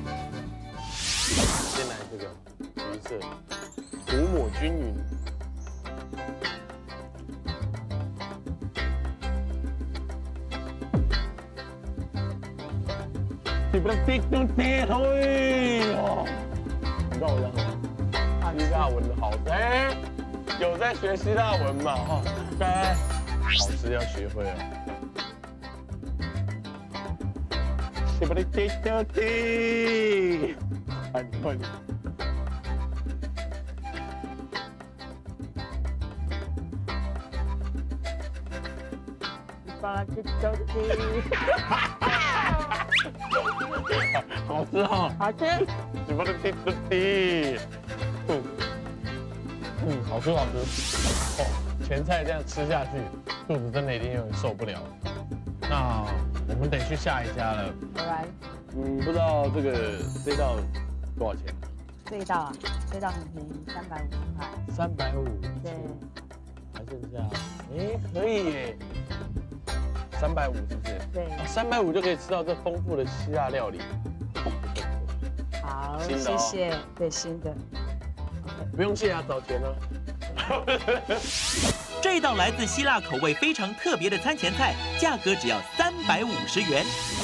先来这个橘色，涂抹均匀。你不能滴嘟滴头哦！你知道我讲什么？希腊文的好吃，哎，有在学希腊文嘛？哈，该好吃要学会哦。你不能滴嘟滴，快点快点！巴拉滴嘟滴。好吃哈，好吃，什么的滴嘟滴，嗯嗯，好吃好吃，哦，前菜这样吃下去，肚子真的一定有点受不了。那我们得去下一家了。 来， 嗯，不知道这个这道多少钱？ 这一道啊，这道很便宜，三百五十块。 三百五。 对。 还剩下，哎，可以耶。三百五是不是？ 对， 三百五就可以吃到这丰富的希腊料理。 好， 新的哦、 谢谢，对，新的。 不用谢啊，找钱啊。 这道来自希腊口味非常特别的餐前菜，价格只要三百五十元。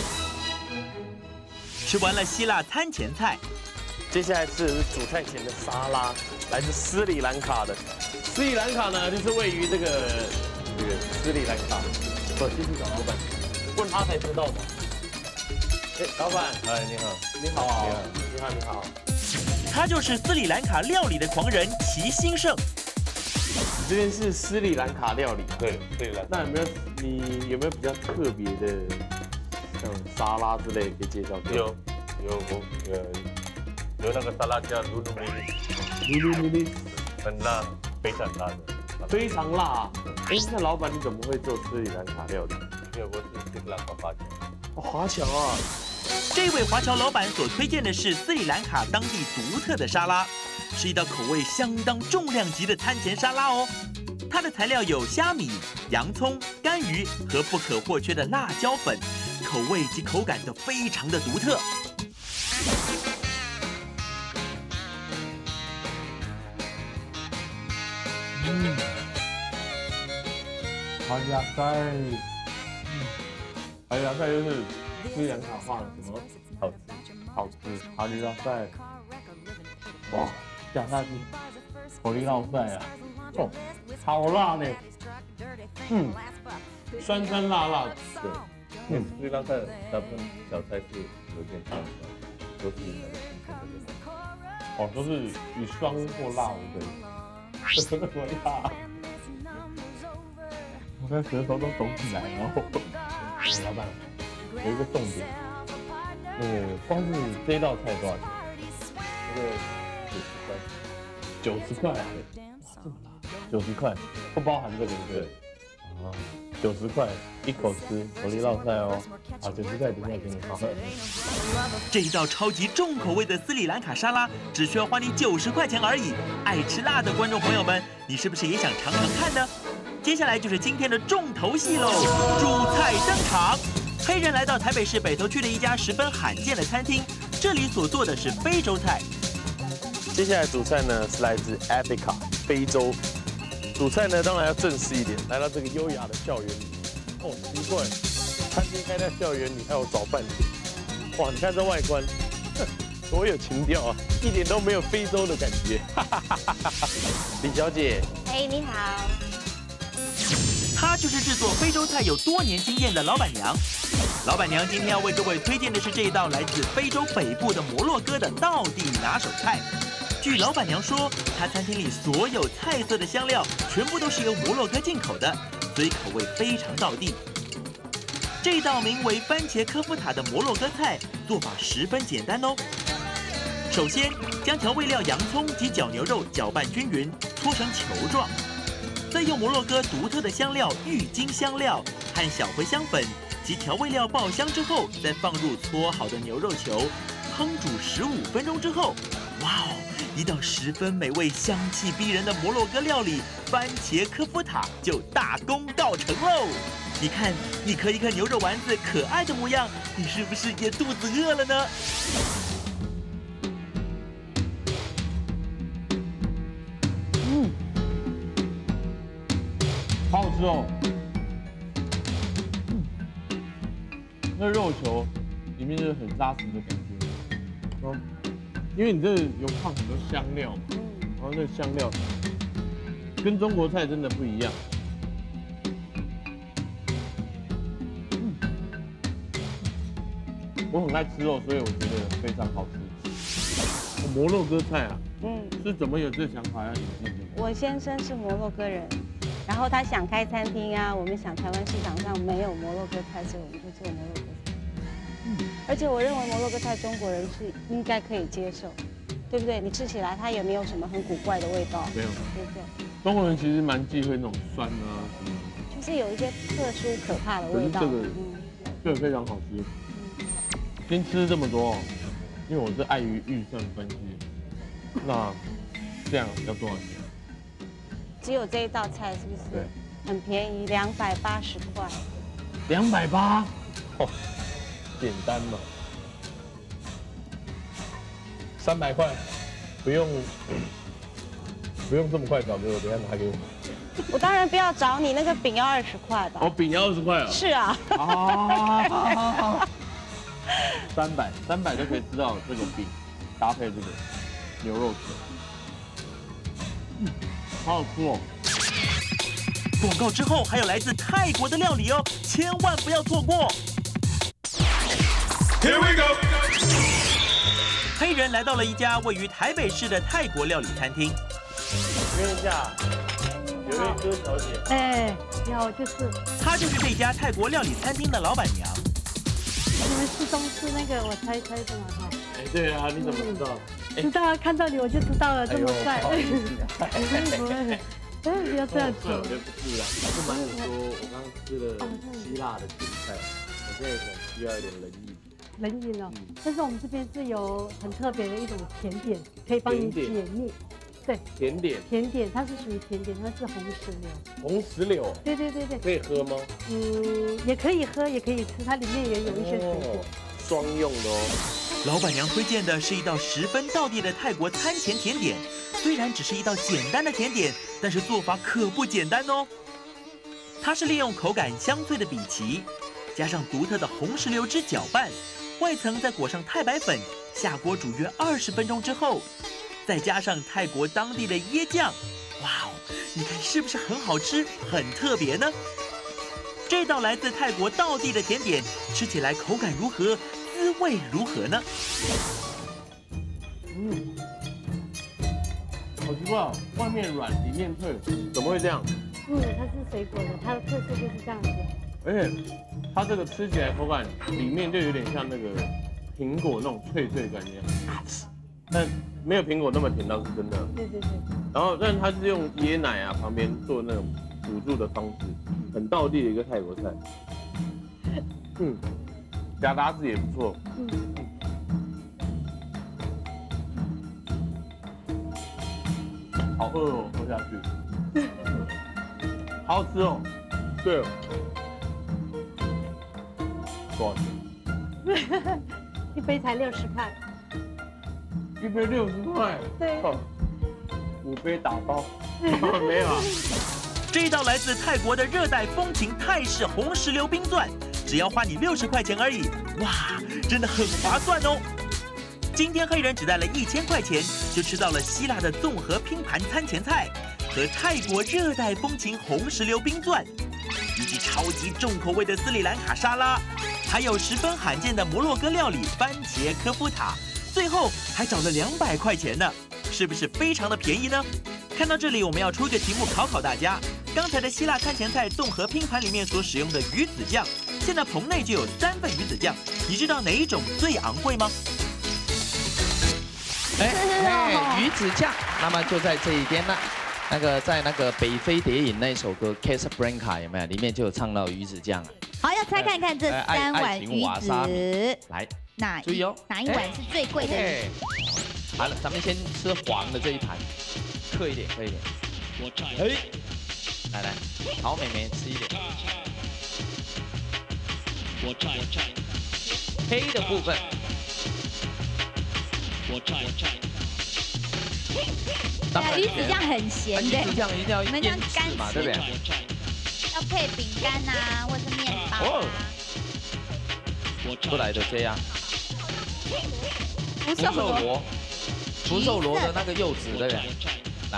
吃完了希腊餐前菜， 接下来吃的是主菜前的沙拉，来自斯里兰卡的。斯里兰卡呢，就是位于这个这个斯里兰卡。我继续找老板，问他才知道嘛。哎，老板，哎，你好，你好，你好，你好， 他就是斯里兰卡料理的狂人齐兴盛。 你这边是斯里兰卡料理， 对，斯里兰。 那有没有你有没有比较特别的，像沙拉之类可以介绍？ 有，有我呃有那个沙拉叫鲁鲁米利， 鲁鲁米利， 很辣，非常辣的。 非常辣。哎，那老板你怎么会做斯里兰卡料理？ 因为我是斯里兰卡华侨。 哦，华侨啊！ 这位华侨老板所推荐的是斯里兰卡当地独特的沙拉，是一道口味相当重量级的餐前沙拉哦。它的材料有虾米、洋葱、干鱼和不可或缺的辣椒粉，口味及口感都非常的独特。 嗯，好亚塞，嗯，好亚塞就是斯里兰卡话的什么好吃，好吃，好亚塞，哇，讲下去，口力好塞啊，哦，好辣呢，嗯，酸酸辣辣，对， 嗯，斯里兰卡大部分小菜是有点酸的，都是那个新鲜的， 哦，都是以酸或辣为主。什么辣？ 我的舌头都肿起来，然后老板有一个重点，那个光是这一道菜多少钱？这个九十块，九十块，哇，这么大，九十块不包含这个对？啊，九十块一口吃，火力烙菜哦。好，九十块等一下给你，好。 这一道超级重口味的斯里兰卡沙拉，只需要花你九十块钱而已。爱吃辣的观众朋友们，你是不是也想尝尝看呢？接下来就是今天的重头戏喽，主菜登场。黑人来到台北市北投区的一家十分罕见的餐厅，这里所做的是非洲菜。 接下来主菜呢是来自 Africa 非洲，主菜呢当然要正式一点，来到这个优雅的校园里。哦，奇怪，餐厅开在校园里还有早饭店，哇，你看这外观，多有情调啊，一点都没有非洲的感觉。李小姐， 哎，你好。 她就是制作非洲菜有多年经验的老板娘。老板娘今天要为各位推荐的是这一道来自非洲北部的摩洛哥的道地拿手菜。据老板娘说，她餐厅里所有菜色的香料全部都是由摩洛哥进口的，所以口味非常道地。这道名为番茄科夫塔的摩洛哥菜做法十分简单哦。首先将调味料洋葱及绞牛肉搅拌均匀，搓成球状。再用摩洛哥独特的香料郁金香料和小茴香粉及调味料爆香之后，再放入搓好的牛肉球，烹煮十五分钟之后，哇哦，一道十分美味、香气逼人的摩洛哥料理番茄科夫塔就大功告成喽！你看，一颗一颗牛肉丸子可爱的模样，你是不是也肚子饿了呢？ 嗯。好好吃哦！嗯，那肉球里面就是很扎实的感觉。嗯，因为你这有放很多香料嘛，然后那个香料跟中国菜真的不一样。嗯，我很爱吃肉，所以我觉得非常好吃。摩洛哥菜啊，嗯，是怎么有这想法要引进这个？ 我先生是摩洛哥人。然后他想开餐厅啊，我们想台湾市场上没有摩洛哥菜，所以我们就做摩洛哥菜。嗯，而且我认为摩洛哥菜中国人是应该可以接受，对不对？你吃起来它也没有什么很古怪的味道， 没有， 对不对？ 中国人其实蛮忌讳那种酸啊什么， 就是有一些特殊可怕的味道。 可是这个，嗯，这个非常好吃。嗯，先吃这么多，因为我是碍于预算关系，那这样要多少钱？ 只有这一道菜是不是很便宜？两百八十块。 两百八？哦，简单嘛。三百块，不用，不用这么快找给我，等下拿给我。 我当然不要找你，那个饼要二十块吧。 哦，饼要二十块啊？ 是啊。 啊，好好好。三百，三百就可以吃到这个饼，搭配这个牛肉球。嗯。好好吃哦！ 广告之后还有来自泰国的料理哦，千万不要错过。 Here we go！ 黑人来到了一家位于台北市的泰国料理餐厅。 约一下，有位哥小姐。 哎，有就是。 她就是这家泰国料理餐厅的老板娘。 你们是东吃那个，我猜猜的嘛哈。 哎，对啊，你怎么知道？ 知道啊，看到你我就知道了，这么帅。不会不会，哎，不要这样子。 我就不是啦，不瞒你说，我刚刚吃了希腊的甜菜，我现在想需要一点冷饮。 冷饮哦，但是我们这边是有很特别的一种甜点，可以帮你解腻。对， 甜点。 甜点，它是属于甜点，它是红石榴。 红石榴。 对对对对。 可以喝吗？ 嗯，也可以喝，也可以吃，它里面也有一些水果。 双用的哦。 老板娘推荐的是一道十分道地的泰国餐前甜点，虽然只是一道简单的甜点，但是做法可不简单哦。它是利用口感香脆的荸荠，加上独特的红石榴汁搅拌，外层再裹上太白粉，下锅煮约二十分钟之后，再加上泰国当地的椰酱，哇哦，你看是不是很好吃、很特别呢？这道来自泰国道地的甜点，吃起来口感如何？滋味如何呢？ 嗯，好奇怪哦，外面软，里面脆，怎么会这样？ 嗯，它是水果的，它的特色就是这样子。 而且它这个吃起来口感里面就有点像那个苹果那种脆脆感觉，但没有苹果那么甜，倒是真的。 对对对。 然后，但它是用椰奶啊旁边做那种辅助的方式，很道地的一个泰国菜。嗯，夹杂子也不错。嗯。好饿哦，喝下去。好好吃哦。对哦。多少钱？ 一杯才六十块。 一杯六十块。 对。 五杯打包。没有啊。 这一道来自泰国的热带风情泰式红石榴冰钻，只要花你六十块钱而已，哇，真的很划算哦！今天黑人只带了一千块钱，就吃到了希腊的综合拼盘餐前菜和泰国热带风情红石榴冰钻，以及超级重口味的斯里兰卡沙拉，还有十分罕见的摩洛哥料理番茄科夫塔，最后还找了两百块钱呢，是不是非常的便宜呢？看到这里，我们要出一个题目考考大家。刚才的希腊餐前菜综合拼盘里面所使用的鱼子酱，现在棚内就有三份鱼子酱，你知道哪一种最昂贵吗？ 哎哎，鱼子酱，那么就在这一边呢。那个在那个北非谍影那首歌《Casablanca》有没有？里面就有唱到鱼子酱啊。 好，要猜看看这三碗鱼子， 来， 哪注意哦， 哪一碗是最贵的？ 好了，咱们先吃黄的这一盘，刻一点，刻一点。我哎。来来，好妹妹吃一点。我蘸我蘸，黑的部分。我蘸我蘸。 对啊，鱼子酱很咸的。 鱼子酱一定要腌制嘛，对不对？ 要配饼干啊，或是面包啊。 出来的这样。 福寿螺。 福寿螺的那个柚子，对不对？来。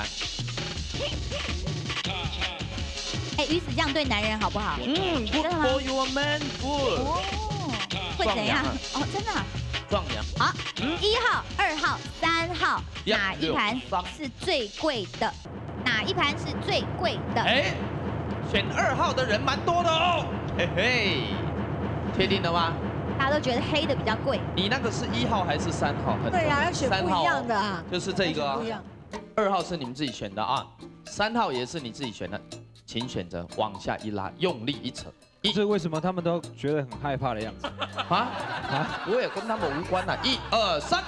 哎，鱼子酱对男人好不好？ 嗯 ，Good for your man food。 哦，会怎样？哦，真的。 壮阳。 好，一号、二号、三号，哪一盘是最贵的？哪一盘是最贵的？ 哎，选二号的人蛮多的哦。嘿嘿，确定了吗？ 大家都觉得黑的比较贵。 你那个是一号还是三号？ 对啊，要选不一样的啊。 就是这个啊。二号是你们自己选的啊，三号也是你自己选的。请选择往下一拉，用力一扯。 所以为什么他们都觉得很害怕的样子？ 啊啊！我也跟他们无关呐。一二三。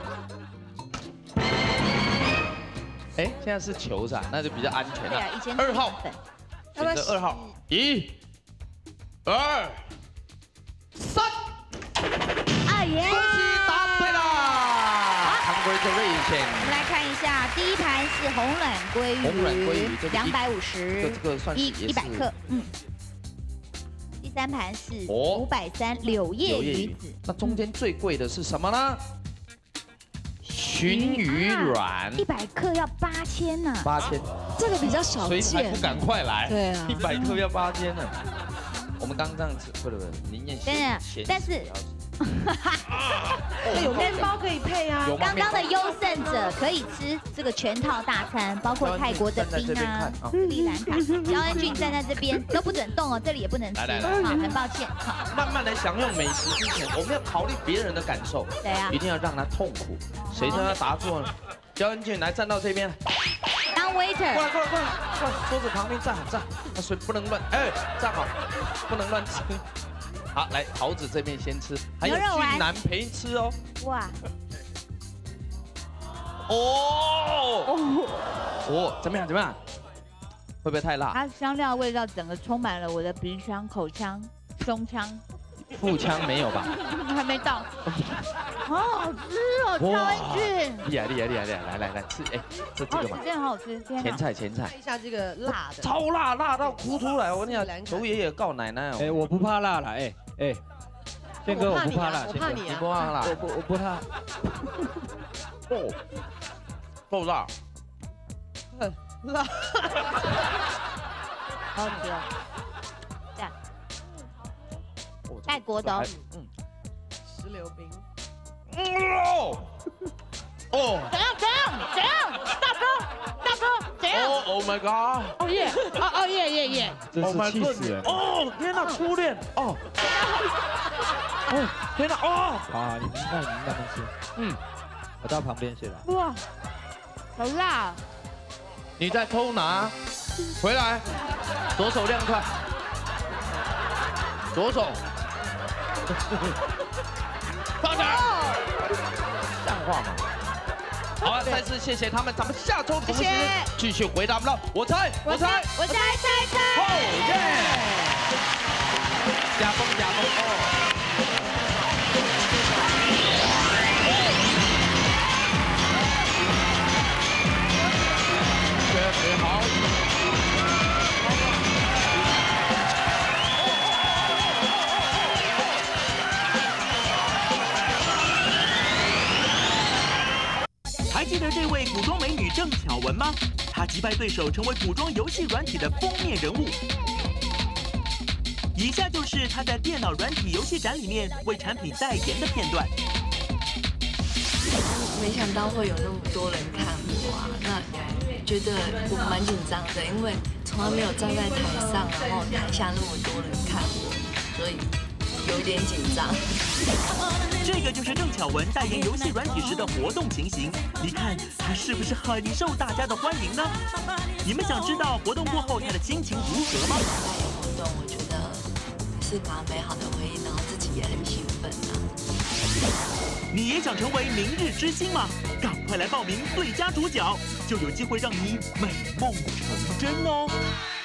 哎，现在是球是吧？那就比较安全了。 对啊，以前二号，选择二号。一、二、三。 啊耶！ 恭喜答对啦 ！Congratulations！ 我们来看一下，第一盘是红卵鲑鱼， 红卵鲑鱼两百五十， 这个算是一一百克，嗯。第三盘是五百三柳叶鱼子， 那中间最贵的是什么呢？鲟鱼卵， 一百克要八千呢。 八千， 这个比较少见， 所以还不赶快来？ 对啊， 一百克要八千呢。我们刚刚这样吃，不不不，宁愿咸， 但是。 有面包可以配啊！ 刚刚的优胜者可以吃这个全套大餐，包括泰国的冰啊、斯里兰卡。姚恩俊站在这边都不准动哦，这里也不能吃。好，很抱歉。好， 慢慢来享用美食之前，我们要考虑别人的感受。 对啊， 一定要让他痛苦。谁说要答错呢？姚恩俊来站到这边。 当 waiter。 过来过来过来，过来，桌子旁边站好站，那水不能乱，哎，站好，不能乱吃。好，来桃子这边先吃，还有俊男陪吃哦。哇！哦哦哦，怎么样？怎么样？会不会太辣？ 它香料味道整个充满了我的鼻腔、口腔、胸腔。 腹腔没有吧？ 还没到。好好吃哦，超恩俊。 厉害厉害厉害厉害！来来来吃，哎，这这个嘛， 真的好好吃。 前菜前菜。 看一下这个辣的， 超辣，辣到哭出来！我跟你讲，求爷爷告奶奶哦。 哎，我不怕辣了，哎哎，宪哥我不怕辣， 我怕你， 你不怕辣？ 我不我不怕。 哦，够辣。 很辣。 好好吃哦。这样。泰国的， 嗯，石榴冰。 哦，哦， 怎样怎样怎样？大哥大哥怎样？ 哦 ，Oh my god！ 哦耶，哦哦耶耶耶！ 真是气死人！ 哦，天哪，初恋哦！哦，天哪，哦！ 好，你那你慢慢吃。嗯，我到旁边去了。 哇，好辣！ 你在偷拿，回来，左手亮快，左手，放下，像话吗？好了，再次谢谢他们，咱们下周同时继续回答我们的我猜我猜我猜猜猜。 哦耶！加风加风哦！确实好。 还记得这位古装美女郑巧文吗？她击败对手，成为古装游戏软体的封面人物。以下就是她在电脑软体游戏展里面为产品代言的片段。 没想到会有那么多人看我啊，那觉得我蛮紧张的，因为从来没有站在台上，然后台下那么多人看我，所以有点紧张。 这个就是郑巧文代言游戏软体时的活动情形，你看她是不是很受大家的欢迎呢？你们想知道活动过后她的心情如何吗？ 代言活动，我觉得是蛮美好的回忆，然后自己也很兴奋啊。 你也想成为明日之星吗？赶快来报名最佳主角，就有机会让你美梦成真哦！